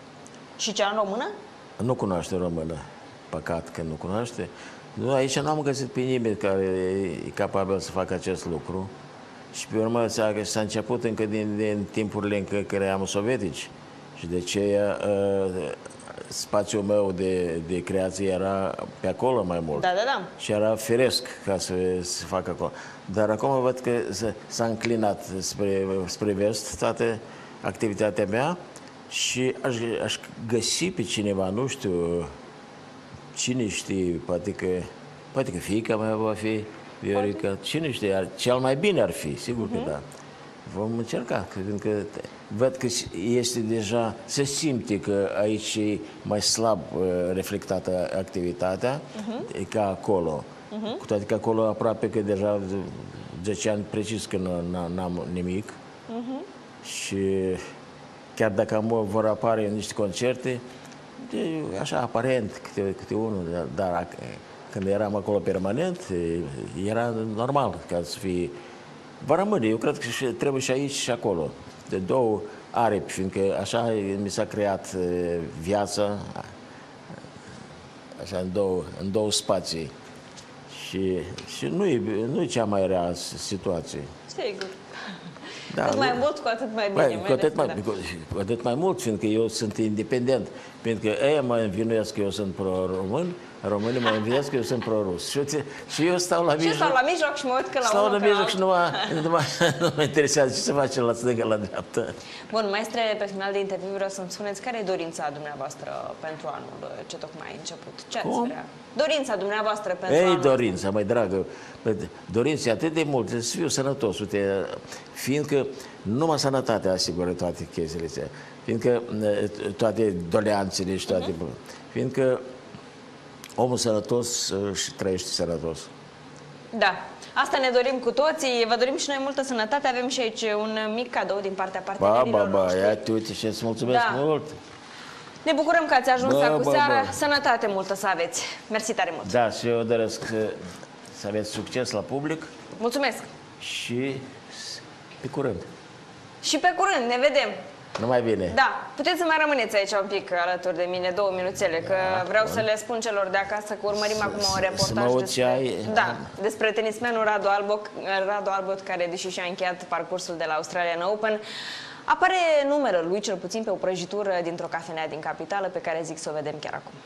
A: Și cea în română?
F: Nu cunoaște română. Păcat că nu cunoaște. Nu, aici n-am găsit pe nimeni care e capabil să facă acest lucru. Și pe urmă s-a început încă din, din timpurile încă care eram sovietici. Și de aceea uh, spațiul meu de, de creație era pe acolo mai mult.
A: Da, da, da.
F: Și era firesc ca să se facă acolo. Dar acum văd că s-a înclinat spre, spre vest toată activitatea mea și aș, aș găsi pe cineva, nu știu, cine știe, poate că, poate că fiica mea va fi Viorica, cine știe, cel mai bine ar fi, sigur că da. Vom încerca, pentru că văd că este deja, se simte că aici e mai slab uh, reflectată activitatea uh-huh. ca acolo. Uh-huh. Cu toate că acolo aproape că deja zece ani precis că n-am nimic. Uh-huh. Și chiar dacă am, vor apare niște concerte, de, așa aparent, câte, câte unul, dar, dar când eram acolo permanent, era normal ca să fie. Va rămâne, eu cred că și, trebuie și aici și acolo, de două aripi, fiindcă așa mi s-a creat viața, așa în două, în două spații. Și, și nu e, nu e cea mai rea situație.
A: Sigur.
F: Da,
A: cât mai mult, cu atât mai bine.
F: Băi, cu, atât mai, da. cu, cu atât mai mult, fiindcă eu sunt independent. Pentru că ei mă învinuiesc că eu sunt pro-român, românii mă învinuiesc că eu sunt pro-rus. Și, și eu stau la mijloc.
A: Și stau la mijloc și mă uit că la
F: stau
A: unul,
F: la mijloc și nu mă, nu, mă, nu mă interesează ce se face la stânga, la dreapta.
A: Bun, maestre, pe final de interviu vreau să-mi spuneți care e dorința dumneavoastră pentru anul ce tocmai a început. Ce ați vrea? Dorința dumneavoastră pentru
F: Ei,
A: anul.
F: dorința, mai dragă, dorința e atât de mult, să fiu sănătos, uite, fiindcă numai sănătatea asigură toate chestiile astea, fiindcă toate doleanțele și toate, uh-huh. fiindcă omul sănătos și trăiește sănătos.
A: Da. Asta ne dorim cu toții, vă dorim și noi multă sănătate, avem și aici un mic cadou din partea partenerilor
F: Ba, ba, ba,
A: noștri.
F: ia te uite și îți mulțumesc
A: Da.
F: mult.
A: Ne bucurăm că ați ajuns
F: Bă,
A: cu
F: bă,
A: seara,
F: bă.
A: sănătate multă să aveți. Mersi tare mult.
F: Da, și eu doresc să, să aveți succes la public
A: Mulțumesc.
F: și pe curând.
A: Și pe curând, ne vedem.
F: Numai bine.
A: Da, puteți să mai rămâneți aici un pic alături de mine, două minuțele, că
F: Da,
A: vreau
F: bun.
A: să le spun celor de acasă că urmărim
F: Să-
A: acum un
F: să-
A: reportaj
F: să mă aud
A: despre,
F: ce ai.
A: da, despre tenismenul Radu Albot, Radu Albot, care, deși și-a încheiat parcursul de la Australian Open, apare numele lui, cel puțin pe o prăjitură dintr-o cafenea din capitală, pe care zic să o vedem chiar acum.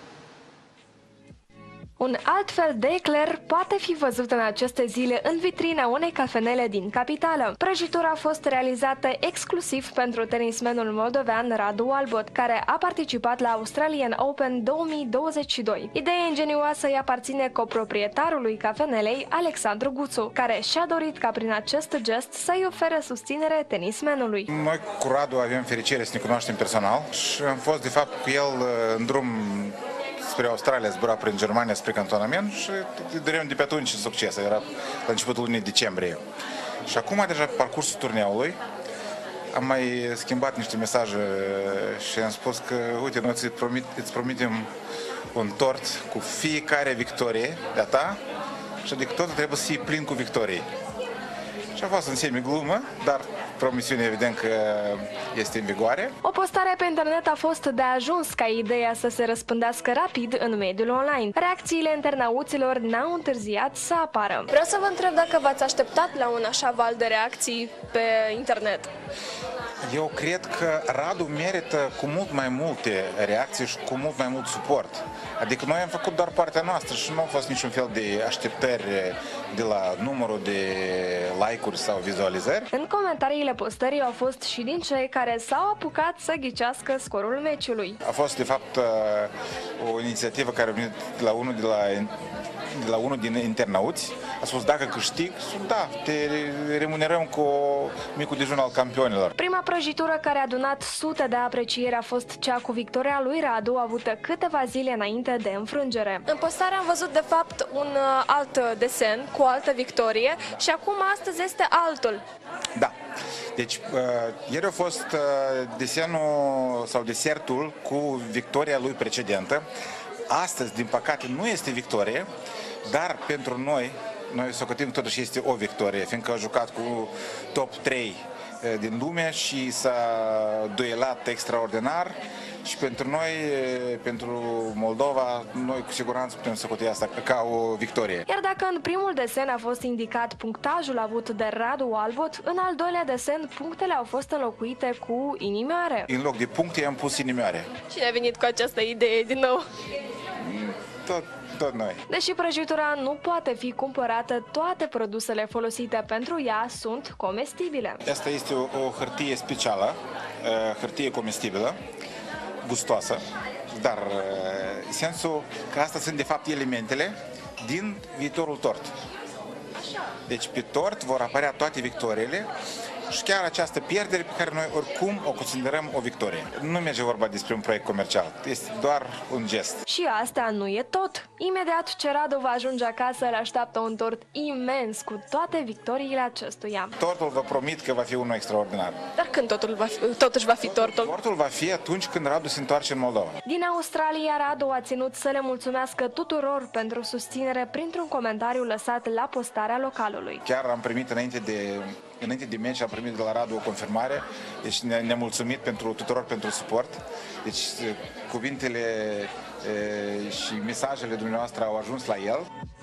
G: Un alt fel de ecler poate fi văzut în aceste zile în vitrina unei cafenele din capitală. Prăjitura a fost realizată exclusiv pentru tenismenul moldovean Radu Albot, care a participat la Australian Open două mii douăzeci și doi. Ideea ingenioasă îi aparține coproprietarului cafenelei, Alexandru Guțu, care și-a dorit ca prin acest gest să-i ofere susținere tenismenului.
H: Noi cu Radu avem fericire să ne cunoaștem personal și am fost de fapt cu el în drum spre Australia, zbura prin Germania spre cantonament și îi doream de pe atunci succes. Era la începutul lunii decembrie. Și acum, deja pe parcursul turneului, am mai schimbat niște mesaje și am spus că, uite, noi îți, promit, îți promitem un tort cu fiecare victorie de-a ta și adică totul trebuie să fie plin cu victorii. Și a fost în semi-glumă, dar promisiunea evident că este în vigoare.
G: O postare pe internet a fost de ajuns ca ideea să se răspândească rapid în mediul online. Reacțiile internauților n-au întârziat să apară.
I: Vreau să vă întreb dacă v-ați așteptat la un așa val de reacții pe internet.
H: Eu cred că Radu merită cu mult mai multe reacții și cu mult mai mult suport. Adică noi am făcut doar partea noastră și nu a fost niciun fel de așteptări de la numărul de like-uri sau vizualizări.
G: În comentariile postării au fost și din cei care s-au apucat să ghicească scorul meciului.
H: A fost de fapt o inițiativă care a venit de la unul de la de la unul din internauți, a spus dacă câștig, da, te remunerăm cu micul dejun al campionilor.
G: Prima prăjitură care a adunat sute de aprecieri a fost cea cu victoria lui Radu, avută câteva zile înainte de înfrângere.
I: În postare am văzut de fapt un alt desen cu o altă victorie și acum astăzi este altul.
H: Da. Deci, uh, ieri a fost uh, desenul sau desertul cu victoria lui precedentă. Astăzi, din păcate, nu este victorie, dar pentru noi, noi socotim totuși este o victorie, fiindcă a jucat cu top trei din lume și s-a duelat extraordinar și pentru noi, pentru Moldova, noi cu siguranță putem socoti asta ca o victorie.
G: Iar dacă în primul desen a fost indicat punctajul avut de Radu Albot, în al doilea desen punctele au fost înlocuite cu inimioare.
H: În loc de puncte am pus inimioare.
I: Cine a venit cu această idee din nou?
H: Tot, tot noi.
G: Deși prăjitura nu poate fi cumpărată, toate produsele folosite pentru ea sunt comestibile.
H: Asta este o, o hârtie specială, hârtie comestibilă, gustoasă, dar sensul că astea sunt de fapt elementele din viitorul tort. Deci pe tort vor apărea toate victoriile și chiar această pierdere pe care noi oricum o considerăm o victorie. Nu merge vorba despre un proiect comercial, este doar un gest.
G: Și asta nu e tot. Imediat ce Radu va ajunge acasă, îl așteaptă un tort imens cu toate victoriile acestuia.
H: Tortul vă promit că va fi unul extraordinar.
I: Dar când totul va fi, totuși va fi tortul?
H: Tortul va fi atunci când Radu se întoarce în Moldova.
G: Din Australia, Radu a ținut să le mulțumească tuturor pentru susținere printr-un comentariu lăsat la postarea localului.
H: Chiar am primit înainte de Înainte de meci am primit de la Radu o confirmare, deci ne-a ne mulțumit pentru tuturor pentru suport. Deci cuvintele e, și mesajele dumneavoastră au ajuns la el.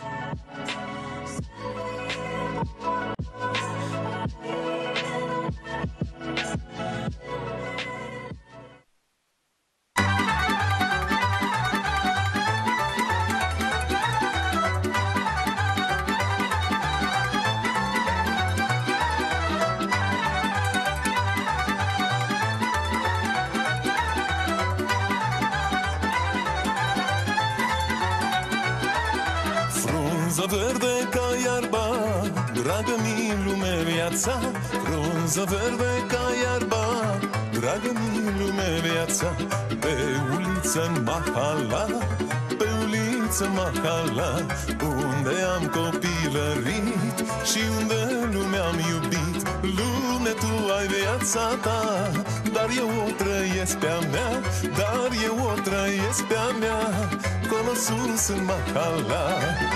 J: Frunză verde ca iarba, dragă-mi lume viața. Frunză verde ca iarba, dragă-mi lume viața. Pe uliță în Mahala, pe uliță Mahala, unde am copilărit și unde lumea am iubit. Lume, tu ai viața ta, dar eu o trăiesc pe-a mea, dar eu o trăiesc pe-a mea, colo sus în Mahala.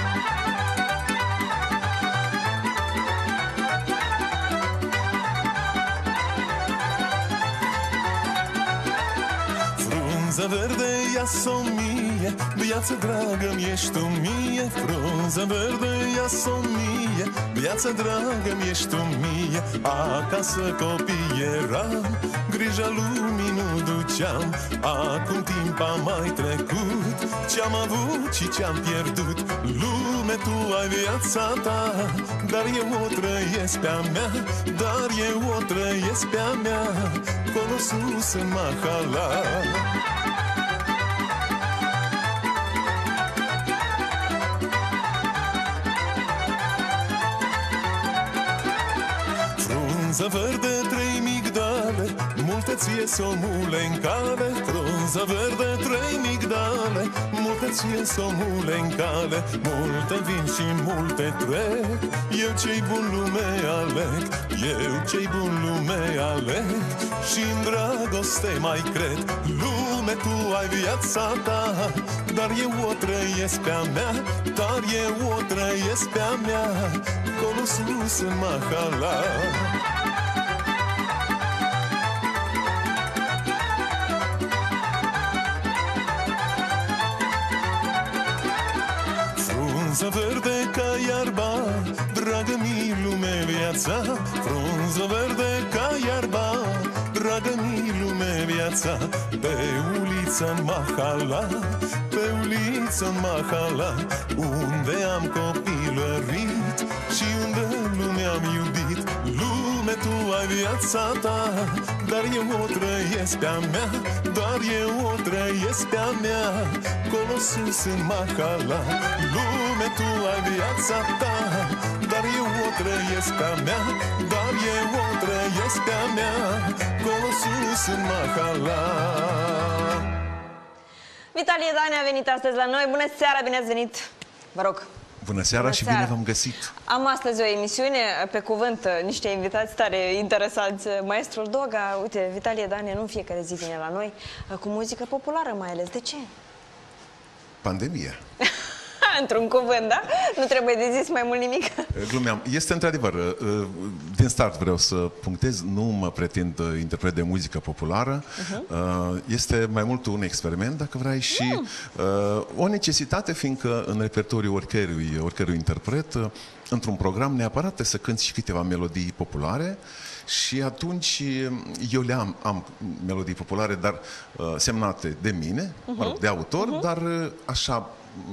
J: Frunză verde, ia-s-o mie, viață dragă-mi ești tu mie. Frunză verde, ia-s-o mie, viață dragă-mi ești tu mie. Acasă copii eram, grija lumii nu duceam. Acum timp a mai trecut, ce-am avut și ce-am pierdut. Lume, tu ai viața ta, dar eu o trăiesc pe-a mea, dar eu o trăiesc pe-a mea, colo sus în Mahala. Frunză verde, trei migdale, multe ție somule în cale, frunză verde, trei migdale, multe ție somule în cale, multe vin și multe trec, eu ce-i bun lume aleg, eu ce-i bun lume aleg, și-n dragoste mai cred, lume tu ai viața ta, dar eu o trăiesc pe-a mea, dar eu o trăiesc pe-a mea, colo sus în Mahala. Frunză verde ca iarba, dragă-mi lume viața, frunză verde ca iarba, dragă-mi lume viața, pe uliță în Mahala, pe uliță în Mahala, unde am copilărit și unde lume am iubit. Lume, tu ai viața ta, dar eu o trăiesc pe-a mea, dar eu o trăiesc pe-a mea, colo sus în Mahala. Lume, tu ai viața ta, dar eu o trăiesc pe-a mea, dar eu o trăiesc pe-a mea, colo sus în Mahala.
A: Vitalie Dane a venit astăzi la noi. Bună seara, bine ați venit! Vă rog!
K: Bună seara Bună și seara. Bine v-am găsit!
A: Am astăzi o emisiune, pe cuvânt, niște invitați tare interesanți. Maestrul Doga, uite, Vitalie Dane nu în fiecare zi vine la noi, cu muzică populară mai ales. De ce?
K: Pandemia.
A: Într-un cuvânt, da? Nu trebuie de zis mai mult nimic.
K: Glumeam. Este într-adevăr, din start vreau să punctez, nu mă pretind interpret de muzică populară. Uh-huh. Este mai mult un experiment, dacă vrei, și mm. o necesitate, fiindcă în repertoriul oricărui, oricărui interpret, într-un program neapărat trebuie să cânti și câteva melodii populare. Și atunci eu le am, am melodii populare, dar uh, semnate de mine, uh-huh. mă rog, de autor, uh-huh. dar uh, așa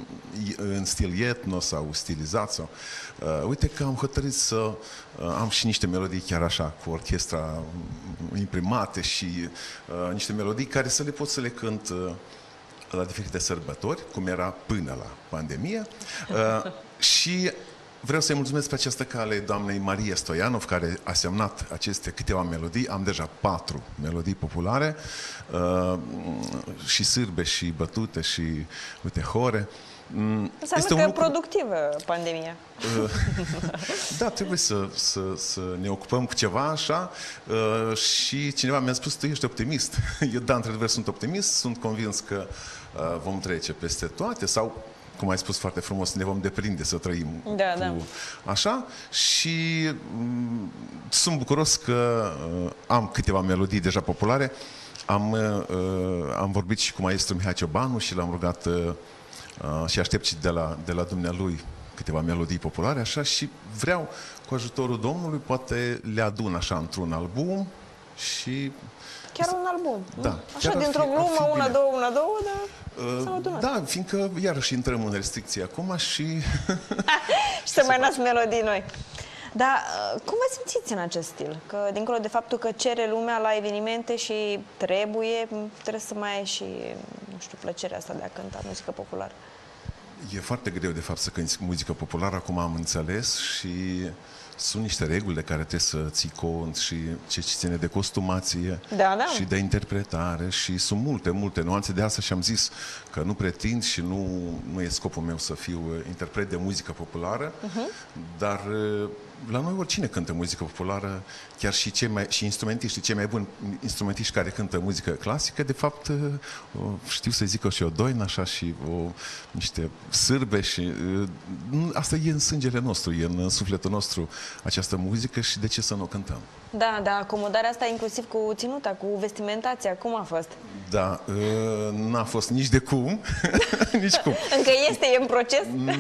K: în stil etno sau stilizat. Sau, uh, uite că am hotărât să uh, am și niște melodii chiar așa, cu orchestra imprimate și uh, niște melodii care să le pot să le cânt uh, la diferite sărbători, cum era până la pandemie. Uh, și vreau să-i mulțumesc pe această cale doamnei Maria Stoianov, care a semnat aceste câteva melodii. Am deja patru melodii populare, uh, și sârbe, și bătute, și, uite, hore.
A: Înseamnă că e lucru... productivă pandemia. Uh,
K: da, trebuie să, să, să ne ocupăm cu ceva așa, uh, și cineva mi-a spus, tu ești optimist. Eu, da, într-adevăr, sunt optimist, sunt convins că uh, vom trece peste toate, sau, cum ai spus foarte frumos, ne vom deprinde să trăim
A: da,
K: cu
A: da.
K: așa. Și um, sunt bucuros că uh, am câteva melodii deja populare. Am, uh, am vorbit și cu maestrul Mihai Ciobanu și l-am rugat uh, uh, și aștept și de la, de la dumnealui câteva melodii populare, așa, și vreau, cu ajutorul Domnului, poate le adun așa într-un album și...
A: Chiar un album.
K: Da.
A: Așa, dintr-o glumă, una, două, una, două, dar...
K: Uh, da, fiindcă iarăși intrăm în restricții acum și...
A: și să mai nasc melodii noi. Dar cum vă simțiți în acest stil? Că dincolo de faptul că cere lumea la evenimente și trebuie, trebuie să mai ai și, nu știu, plăcerea asta de a cânta muzică populară.
K: E foarte greu, de fapt, să cânti muzică populară, acum am înțeles, și sunt niște reguli de care trebuie să ții cont, și ce ține de costumație,
A: da, da.
K: și de interpretare, și sunt multe, multe nuanțe de asta, și am zis că nu pretind și nu, nu e scopul meu să fiu interpret de muzică populară, uh-huh. dar la noi oricine cântă muzică populară, chiar și, cei mai, și instrumentiștii, cei mai buni instrumentiști care cântă muzică clasică, de fapt, știu să zic și o doină, așa, și o, niște sârbe, și asta e în sângele nostru, e în sufletul nostru această muzică, și de ce să nu o cântăm?
A: Da, da, acomodarea asta inclusiv cu ținuta, cu vestimentația, cum a fost?
K: Da, n-a fost nici de cum, nici cum.
A: Încă este, e în proces?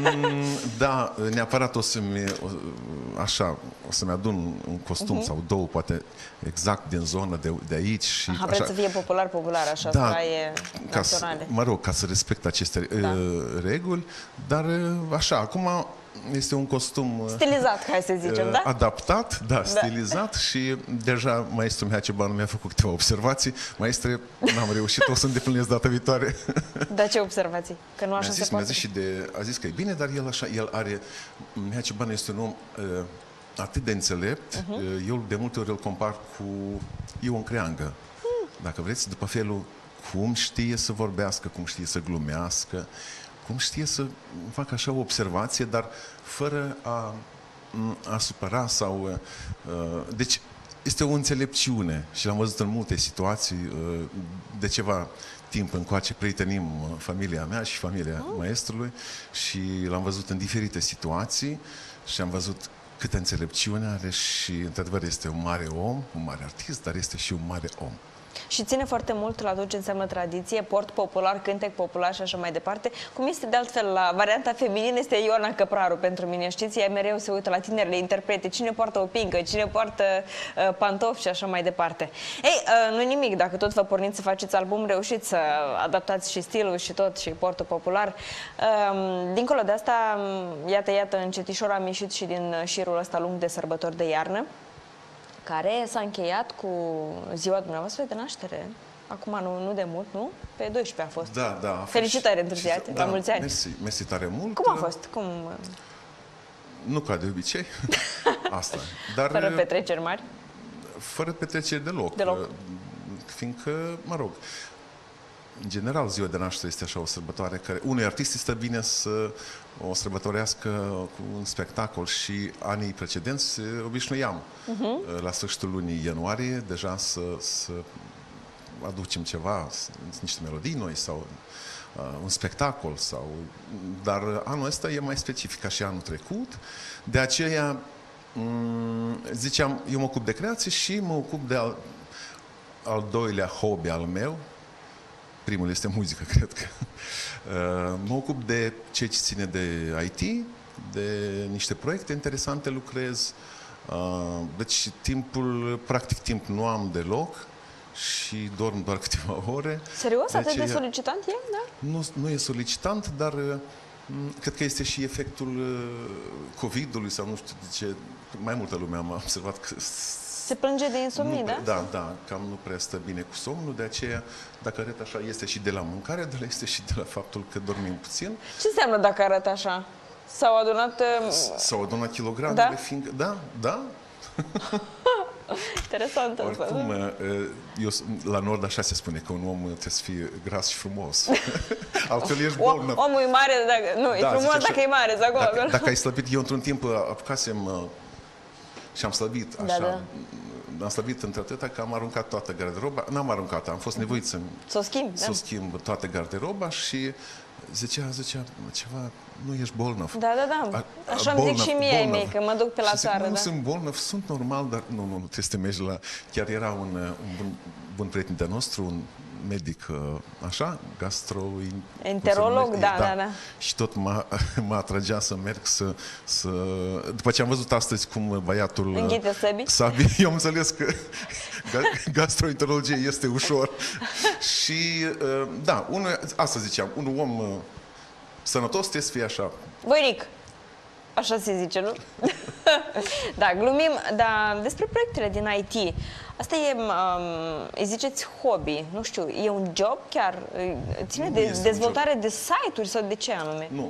K: Da, neapărat o să-mi, așa, o să-mi adun un costum uh-huh. sau două, poate exact din zonă de, de aici. Și
A: aha,
K: așa.
A: vreți să fie popular, popular, așa,
K: da,
A: să e
K: ca să, mă rog, ca să respect aceste da. uh, reguli, dar așa, acum este un costum
A: stilizat, hai să zicem, da?
K: Adaptat, da, stilizat, da. Și deja maestrul Mihai Ciobanu mi-a făcut câteva observații. Maestre, n-am reușit, o să îndeplinesc data viitoare.
A: Da, ce observații? Că nu așa
K: mi-a zis,
A: se poate?
K: Mi-a zis și de, a zis că e bine, dar el așa, el are, Mihai Ciobanu este un om uh, atât de înțelept, uh-huh. eu de multe ori îl compar cu Ion Creangă. Uh. Dacă vreți, după felul cum știe să vorbească, cum știe să glumească, cum știe să facă așa o observație, dar fără a, a supăra sau... Uh, deci, este o înțelepciune și l-am văzut în multe situații. Uh, de ceva timp încoace prietenim familia mea și familia oh. maestrului și l-am văzut în diferite situații și am văzut câtă înțelepciune are și, într-adevăr, este un mare om, un mare artist, dar este și un mare om.
A: Și ține foarte mult la tot ce înseamnă tradiție, port popular, cântec popular și așa mai departe. Cum este de altfel la varianta feminină, este Ioana Căpraru pentru mine. Știți, ea mereu se uită la tinerile interprete, cine poartă o pincă, cine poartă uh, pantofi și așa mai departe. Ei, uh, nu nimic, dacă tot vă porniți să faceți album, reușiți să adaptați și stilul și tot, și portul popular. Uh, dincolo de asta, iată, iată, încetișor am ieșit și din șirul ăsta lung de sărbători de iarnă, care s-a încheiat cu ziua dumneavoastră de naștere. Acum, nu, nu de mult, nu? Pe doisprezece a fost.
K: Da, da. A
A: Felicitări întârziate,
K: da,
A: la mulți ani.
K: Mersi, mersi tare mult.
A: Cum a fost? Cum...
K: Nu ca de obicei. Asta. Dar,
A: fără petreceri mari?
K: Fără petreceri deloc.
A: Deloc.
K: Fiindcă, mă rog, în general, ziua de naștere este așa o sărbătoare care unui artist este bine să o sărbătorească cu un spectacol și anii precedenți obișnuiam uh-huh. la sfârșitul lunii ianuarie deja să, să aducem ceva, niște melodii noi sau uh, un spectacol sau... Dar anul ăsta e mai specific ca și anul trecut, de aceea ziceam, eu mă ocup de creație și mă ocup de al, al doilea hobby al meu. Primul este muzică, cred că. Mă ocup de ce ține de I T, de niște proiecte interesante lucrez. Deci timpul, practic timp nu am deloc și dorm doar câteva ore.
A: Serios?
K: De
A: Atât
K: aceea,
A: de solicitant e? Da?
K: Nu, nu e solicitant, dar cred că este și efectul COVID-ului sau nu știu de ce. Mai multă lume am observat că
A: se plânge de insomnie,
K: nu,
A: da?
K: Da, da, cam nu prea stă bine cu somnul, de aceea, dacă arăt așa, este și de la mâncare, dar este și de la faptul că dormim puțin.
A: Ce înseamnă dacă arăt așa? S-au adunat...
K: S-au adunat kilogramele,
A: da?
K: fiindcă... Da, da.
A: Interesant.
K: Oricum, eu, la Nord așa se spune, că un om trebuie să fie gras și frumos. Altfel ești bolnav.
A: Omul e mare, dacă, nu,
K: da,
A: e frumos dacă e mare, acolo.
K: Dacă, dacă ai slăbit, eu într-un timp apucasem și am slăbit așa. Da, da. Am slăbit într-atâta că am aruncat toată garderoba. N-am aruncat, am fost nevoit să
A: s-o schimb,
K: să
A: da.
K: schimb toată garderoba și zicea, zicea ceva, nu ești bolnav.
A: Da, da, da. Așa îmi zic și mie ai mei, că mă duc pe la țară.
K: Nu
A: da.
K: sunt bolnav, sunt normal, dar nu, nu, nu, trebuie să te mergi la... Chiar era un, un bun, bun prieten de nostru, un medic, așa, gastroenterolog,
A: da, da, da, da. Și
K: tot mă atragea să merg să, să... După ce am văzut astăzi cum băiatul...
A: Înghite săbii?
K: Sabi, eu am înțeles că gastroenterologie este ușor. Și, da, unul, asta ziceam, un om sănătos trebuie să fie așa.
A: Voinic. Așa se zice, nu? Da, glumim, dar despre proiectele din I T, asta e, um, îi ziceți hobby, nu știu, e un job chiar? Ține nu de dezvoltare de site-uri sau de ce anume?
K: Nu.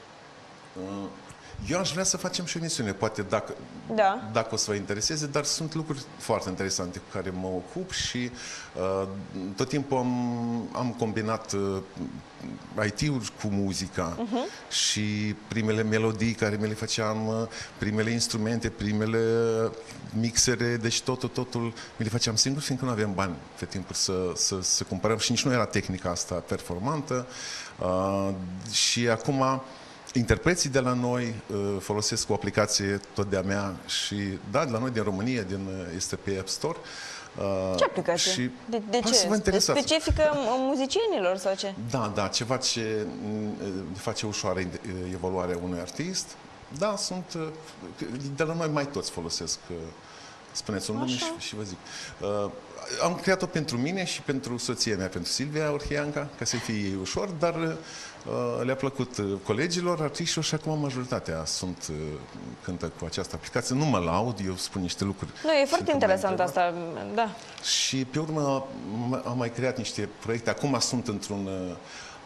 K: Eu aș vrea să facem și o emisiune, poate dacă,
A: da.
K: dacă o să vă intereseze, dar sunt lucruri foarte interesante cu care mă ocup și uh, tot timpul am, am combinat uh, I T-uri cu muzica uh-huh. și primele melodii care mi le făceam, primele instrumente, primele mixere, deci totul, totul mi le făceam singur, fiindcă nu aveam bani pe timpul să, să, să cumpărăm și nici nu era tehnica asta performantă uh, și acum interpreții de la noi uh, folosesc o aplicație tot de-a mea și, da, de la noi din România, din, este pe App Store.
A: Uh, ce aplicație? Și de, de ce? Specifică muzicienilor sau ce?
K: Da, da, ceva ce face ușoară evoluarea unui artist. Da, sunt, de la noi mai toți folosesc, spuneți un nume și, și vă zic. Uh, am creat-o pentru mine și pentru soția mea, pentru Silvia Orhianca, ca să-i fie ei ușor, dar uh, le-a plăcut colegilor, artiștilor și acum majoritatea sunt, uh, cântă cu această aplicație. Nu mă laud, eu spun niște lucruri.
A: Nu, e foarte interesant asta, da.
K: Și pe urmă am mai creat niște proiecte. Acum sunt într-un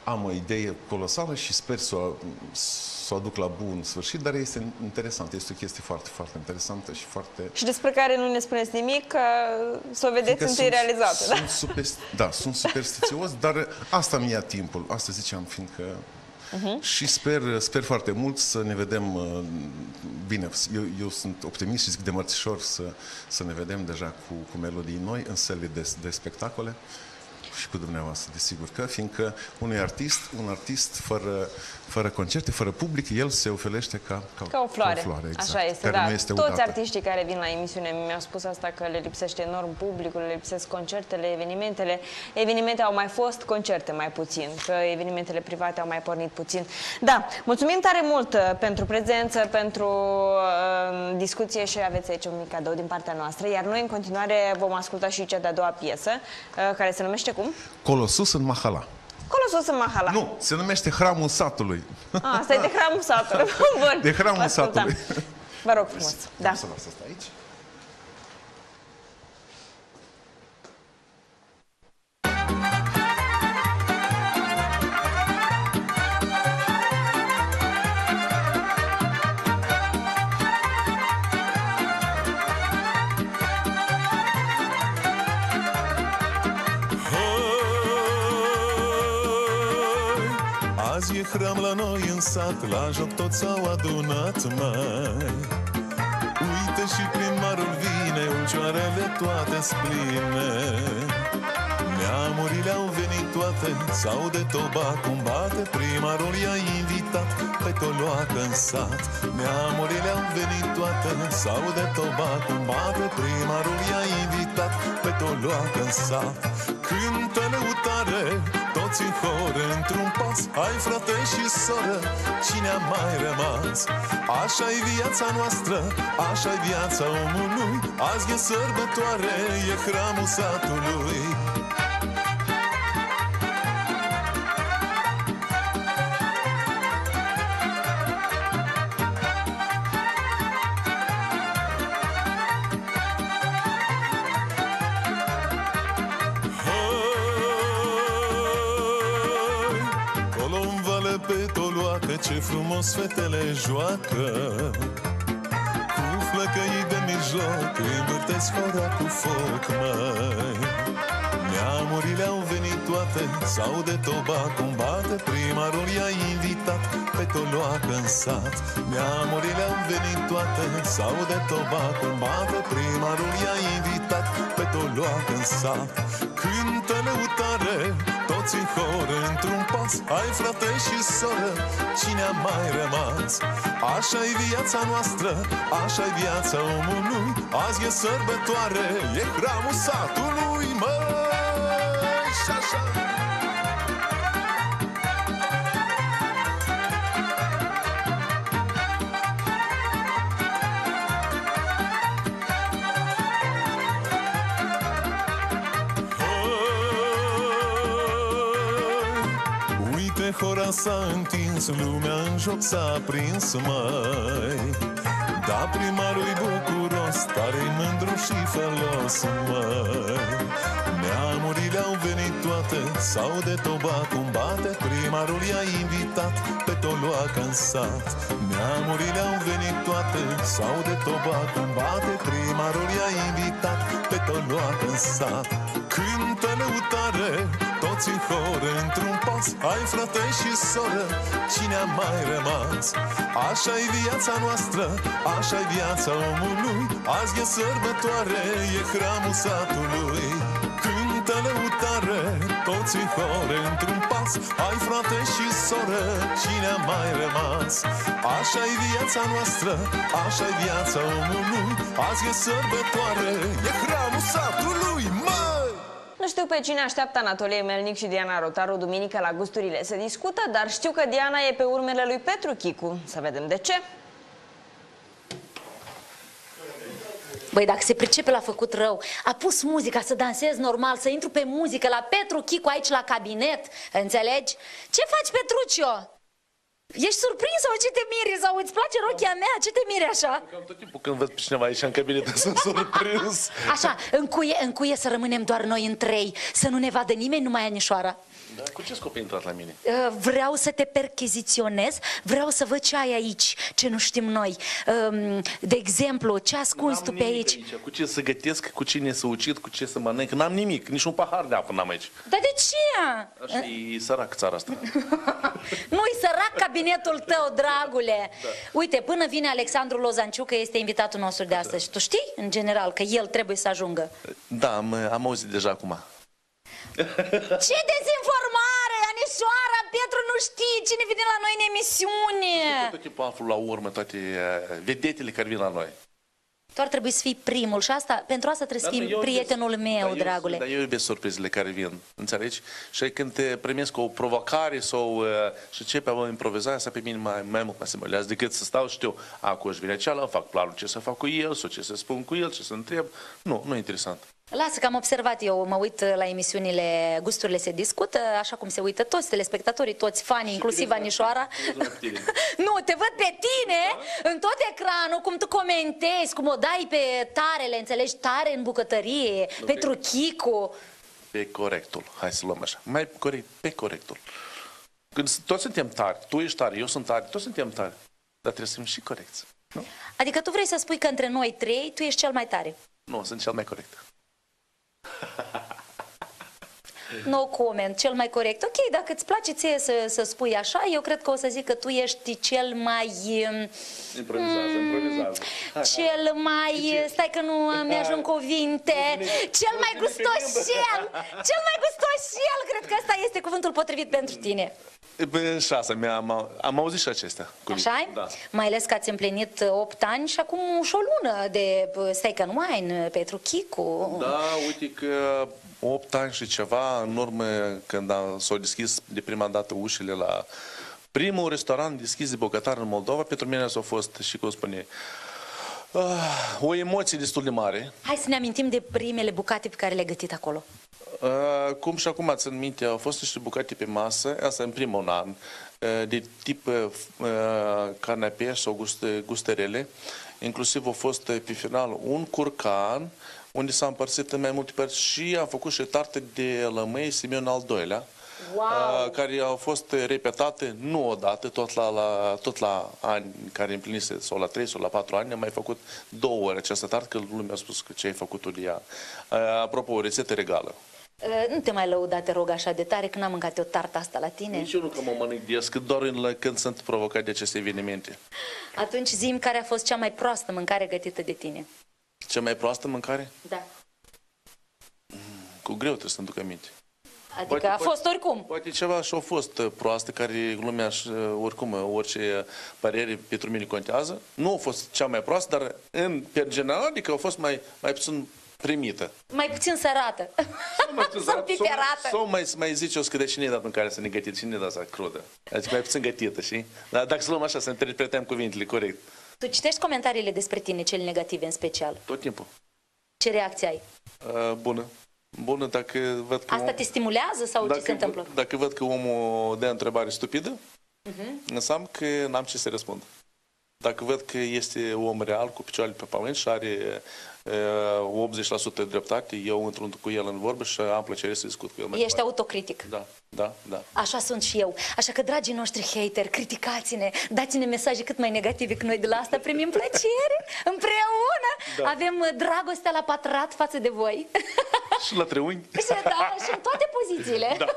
K: am o idee colosală și sper să o, să o aduc la bun sfârșit, dar este interesant, este o chestie foarte, foarte interesantă și foarte...
A: Și despre care nu ne spuneți nimic, că să o vedeți întâi
K: sunt,
A: realizată, da?
K: Sunt super, da, sunt superstițios, dar asta mi ia timpul, asta ziceam, fiindcă... Uh-huh. Și sper, sper foarte mult să ne vedem bine. Eu, eu sunt optimist și zic de mărțișor să, să ne vedem deja cu, cu melodii noi în sălile de, de spectacole și cu dumneavoastră, desigur că, fiindcă unui artist, un artist fără, fără concerte, fără public, el se ofelește ca, ca,
A: ca o floare.
K: Ca o floare, exact,
A: așa este,
K: care
A: da.
K: nu este
A: Toți
K: udată.
A: artiștii care vin la emisiune mi-au spus asta, că le lipsește enorm publicul, le lipsesc concertele, evenimentele. Evenimente au mai fost, concerte mai puțin, că evenimentele private au mai pornit puțin. Da, mulțumim tare mult pentru prezență, pentru uh, discuție și aveți aici un mic cadou din partea noastră, iar noi în continuare vom asculta și cea de-a doua piesă, uh, care se numește cum?
K: Colosus în Mahala.
A: Colosus în Mahala.
K: Nu, se numește Hramul Satului.
A: A, asta e de Hramul Satului. Bun.
K: De Hramul Satului.
A: Vă rog frumos. Da.
K: Să las asta aici.
J: Azi e hram la noi în sat, la joc toți s-au adunat, mai. Uite și primarul vine, ulcioarele toate-s pline. Neamurile au venit toate, s-au de toba cum bate, primarul i-a invitat pe toloacă în sat. Neamurile au venit toate, s-au de toba cum bate, primarul i-a invitat pe toloacă în sat. Cântă lăutare, toți în hor, într-un pas, hai frate și soră, cine a mai rămas? Așa-i viața noastră, așa-i viața omului, azi e sărbătoare, e hramul satului. Ce frumos fetele joacă, cu flăcăii de mijloc învârtesc fără cu foc, măi. Neamurile au venit toate, s-au de toba cum bate, primarul i-a invitat pe toloacă în sat. Neamurile au venit toate, s-au de toba cum bate, primarul i-a invitat pe toloacă în sat. Cântă lăutare, toți în hor, într-un pas, hai frate și soră, cine a mai rămas? Așa-i viața noastră, așa-i viața omului, azi e sărbătoare, e hramul satului, măi, și așa. Hora s-a întins, lumea în joc s-a prins, măi. Da, primarul-i bucuros, tare-i mândru și fălos, măi. Neamurile au venit toate, s-au de toba cum bate, primarul i-a invitat pe toloacă în sat. Neamurile au venit toate, s-au de toba cum bate, primarul i-a invitat pe toloacă în sat. Cântă lăutare, toți în hor, într-un pas, hai frate și soră, cine a mai rămas? Așa-i viața noastră, așa-i viața omului, azi e sărbătoare, e hramul satului. Cântă lăutare, toți în hor, într-un pas, hai frate și soră, cine a mai rămas? Așa-i viața noastră, așa-i viața omului, azi e sărbătoare, e hramul satului, măi!
A: Nu știu pe cine așteaptă Anatolie Melnic și Diana Rotaru duminică la Gusturile se discută, dar știu că Diana e pe urmele lui Petru Chicu. Să vedem de ce.
L: Băi, dacă se pricepe la făcut rău, a pus muzica să dansez normal, să intru pe muzică la Petru Chicu aici la cabinet, înțelegi? Ce faci, Petruccio? Ești surprins sau ce te miri? Sau îți place rochia mea? Ce te miri așa?
M: Cam tot timpul când văd pe cineva aici în cabinet sunt surprins.
L: Așa, încuie, încuie să rămânem doar noi în trei, să nu ne vadă nimeni, numai Anișoara.
M: Da, cu ce scop ai intrat la mine?
L: Uh, vreau să te percheziționez, vreau să văd ce ai aici, ce nu știm noi. Uh, de exemplu, ce ascunzi tu pe aici?
M: aici? Cu ce să gătesc, cu cine să ucid, cu ce să mănânc? N-am nimic, nici un pahar de apă n-am aici.
L: Dar de ce?
M: Așa e sărac țara asta.
L: Nu-i sărac cabinetul tău, dragule. Da. Uite, până vine Alexandru Lozanciuc, că este invitatul nostru de astăzi. Da. Tu știi, în general, că el trebuie să ajungă?
M: Da, am, am auzit deja acum.
L: Ce dezinformare, Anișoara! Petru nu știe cine vine la noi în emisiune!
M: Tot timpul aflu la urmă toate uh, vedetele care vin la noi.
L: Tu ar trebui să fii primul și asta, pentru asta trebuie să fii prietenul meu,
M: da,
L: dragule.
M: Dar eu iubesc surprizele care vin, înțelegi? Și când te primesc o provocare sau uh, și începe a improviza, asta pe mine mai, mai mult mă simulează decât să stau și știu, acum își vine cealaltă, fac planul ce să fac cu el sau ce să spun cu el, ce să întreb. Nu, nu e interesant.
L: Lasă că am observat eu, mă uit la emisiunile Gusturile se discută, așa cum se uită toți telespectatorii, toți fanii, inclusiv Anișoara. Nu, te văd pe tine, da? În tot ecranul, cum tu comentezi, cum o dai pe tarele, înțelegi, tare în bucătărie, no, Petru Chicu.
M: Pe corectul, hai să luăm așa, mai corect, pe corectul. Când toți suntem tari, tu ești tare, eu sunt tare, toți suntem tari, dar trebuie să fim și corecți. Nu?
L: Adică tu vrei să spui că între noi trei, tu ești cel mai tare?
M: Nu, sunt cel mai corect.
L: No comment, cel mai corect. Ok, dacă îți place ție să, să spui așa, eu cred că o să zic că tu ești cel mai...
M: Improvizează, improvizează.
L: Cel mai... Stai că nu mi-ajung cuvinte. Cel mai gustoșel! Cel mai gustoșel! Cred că ăsta este cuvântul potrivit pentru tine.
M: Și asta, am, am auzit și acestea.
L: Așa?
M: Da.
L: Mai ales că ați împlinit opt ani și acum și o lună de Steak and Wine, Petru Chicu.
M: Da, uite că opt ani și ceva, în urmă, când s-au deschis de prima dată ușile la primul restaurant deschis de bogătar în Moldova, pentru mine s-a fost, și cum spune, uh, o emoție destul de mare.
L: Hai să ne amintim de primele bucate pe care le-ai gătit acolo.
M: Uh, cum și acum țin minte, au fost niște bucate pe masă, asta în primul an, uh, de tip uh, canapea sau guste, gustărele. Inclusiv a fost pe final un curcan, unde s-a împărțit în mai multe părți și am făcut și tarte de lămâi Simeon al doilea, wow. uh, care au fost repetate nu odată, tot la, la, tot la ani care împlinise, sau la trei sau la patru ani, am mai făcut două ori această tarte, că lumea a spus că ce ai făcut-o de ea. Uh, apropo, o rețetă regală.
L: Uh, nu te mai lăuda, te rog, așa de tare, că n-am mâncat o tartă asta la tine.
M: Nici eu nu că mă mănânc des, cât doar în, când sunt provocat de aceste evenimente.
L: Atunci zi-mi care a fost cea mai proastă mâncare gătită de tine.
M: Cea mai proastă mâncare?
L: Da.
M: Cu greu trebuie să-mi duc aminte.
L: Adică
M: poate,
L: a
M: poate,
L: fost oricum.
M: Poate ceva și-a fost proastă, care lumea, oricum, orice părere pentru mine contează. Nu a fost cea mai proastă, dar în per general, adică a fost mai, mai puțin primită.
L: Mai puțin sărată.
M: Sau mai puțin
L: sărată. Sau,
M: sau mai, mai zice o că cine e dat mâncare să ne gătit, cine e dat să crudă. Adică mai puțin gătită, știi? Dar dacă să luăm așa, să interpretăm cuvintele corect.
L: Tu citești comentariile despre tine, cele negative în special?
M: Tot timpul.
L: Ce reacție ai?
M: Uh, bună. Bună dacă văd că...
L: Asta om... te stimulează sau
M: dacă
L: ce se întâmplă?
M: Dacă văd că omul dă întrebare stupidă,
L: uh-huh.
M: înseamnă că n-am ce să răspund. Dacă văd că este om real, cu picioarele pe pământ și are uh, optzeci la sută dreptate, eu intru cu el în vorbă și am plăcere să discut cu el mai
L: Ești
M: departe.
L: autocritic.
M: Da, da, da.
L: Așa sunt și eu. Așa că, dragii noștri hateri, criticați-ne, dați-ne mesaje cât mai negative, că noi de la asta primim plăcere împreună. Da. Avem dragostea la pătrat față de voi.
M: Și la triunghi.
L: Și, da, și în toate pozițiile. Da.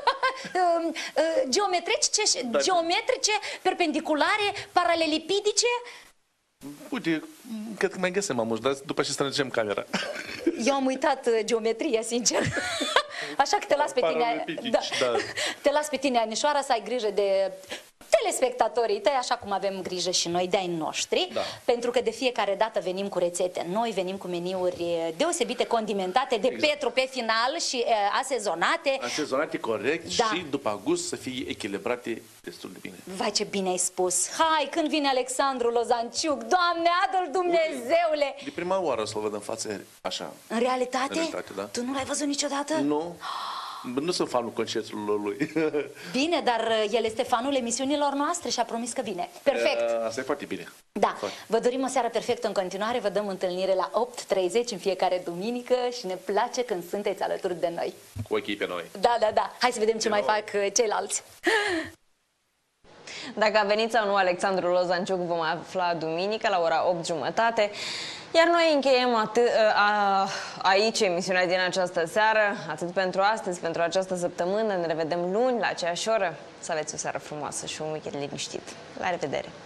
L: Geometrice, da. Geometrice, perpendiculare, paralelipidice.
M: Uite, cred că mai găsim amuși, dar după ce strângem camera.
L: Eu am uitat geometria, sincer. Așa că te las pe tine, da. Da. Te las pe tine, Anișoara, să ai grijă de telespectatorii tăi, așa cum avem grijă și noi de ai noștri, da. Pentru că de fiecare dată venim cu rețete noi, venim cu meniuri deosebite, condimentate, de exact. Petru pe final și uh, asezonate.
M: Asezonate corect, da. Și după gust să fie echilibrate destul de bine.
L: Vai, ce bine ai spus! Hai, când vine Alexandru Lozanciuc, Doamne, adă-l Dumnezeule!
M: De prima oară să-l văd în față, așa.
L: În realitate?
M: În realitate, da.
L: Tu nu l-ai văzut niciodată?
M: Nu. Nu sunt fanul concertului lui.
L: Bine, dar el este fanul emisiunilor noastre și a promis că vine. Perfect.
M: Asta e foarte bine.
L: Da, vă dorim o seară perfectă în continuare, vă dăm întâlnire la opt treizeci în fiecare duminică și ne place când sunteți alături de noi.
M: Cu ochii pe noi.
L: Da, da, da. Hai să vedem ce mai fac ceilalți.
A: Dacă a venit sau nu Alexandru Lozanciuc vom afla duminică la ora opt jumătate. Iar noi încheiem atât, a, aici emisiunea din această seară. Atât pentru astăzi, pentru această săptămână. Ne revedem luni la aceeași oră. Să aveți o seară frumoasă și un weekend liniștit. La revedere!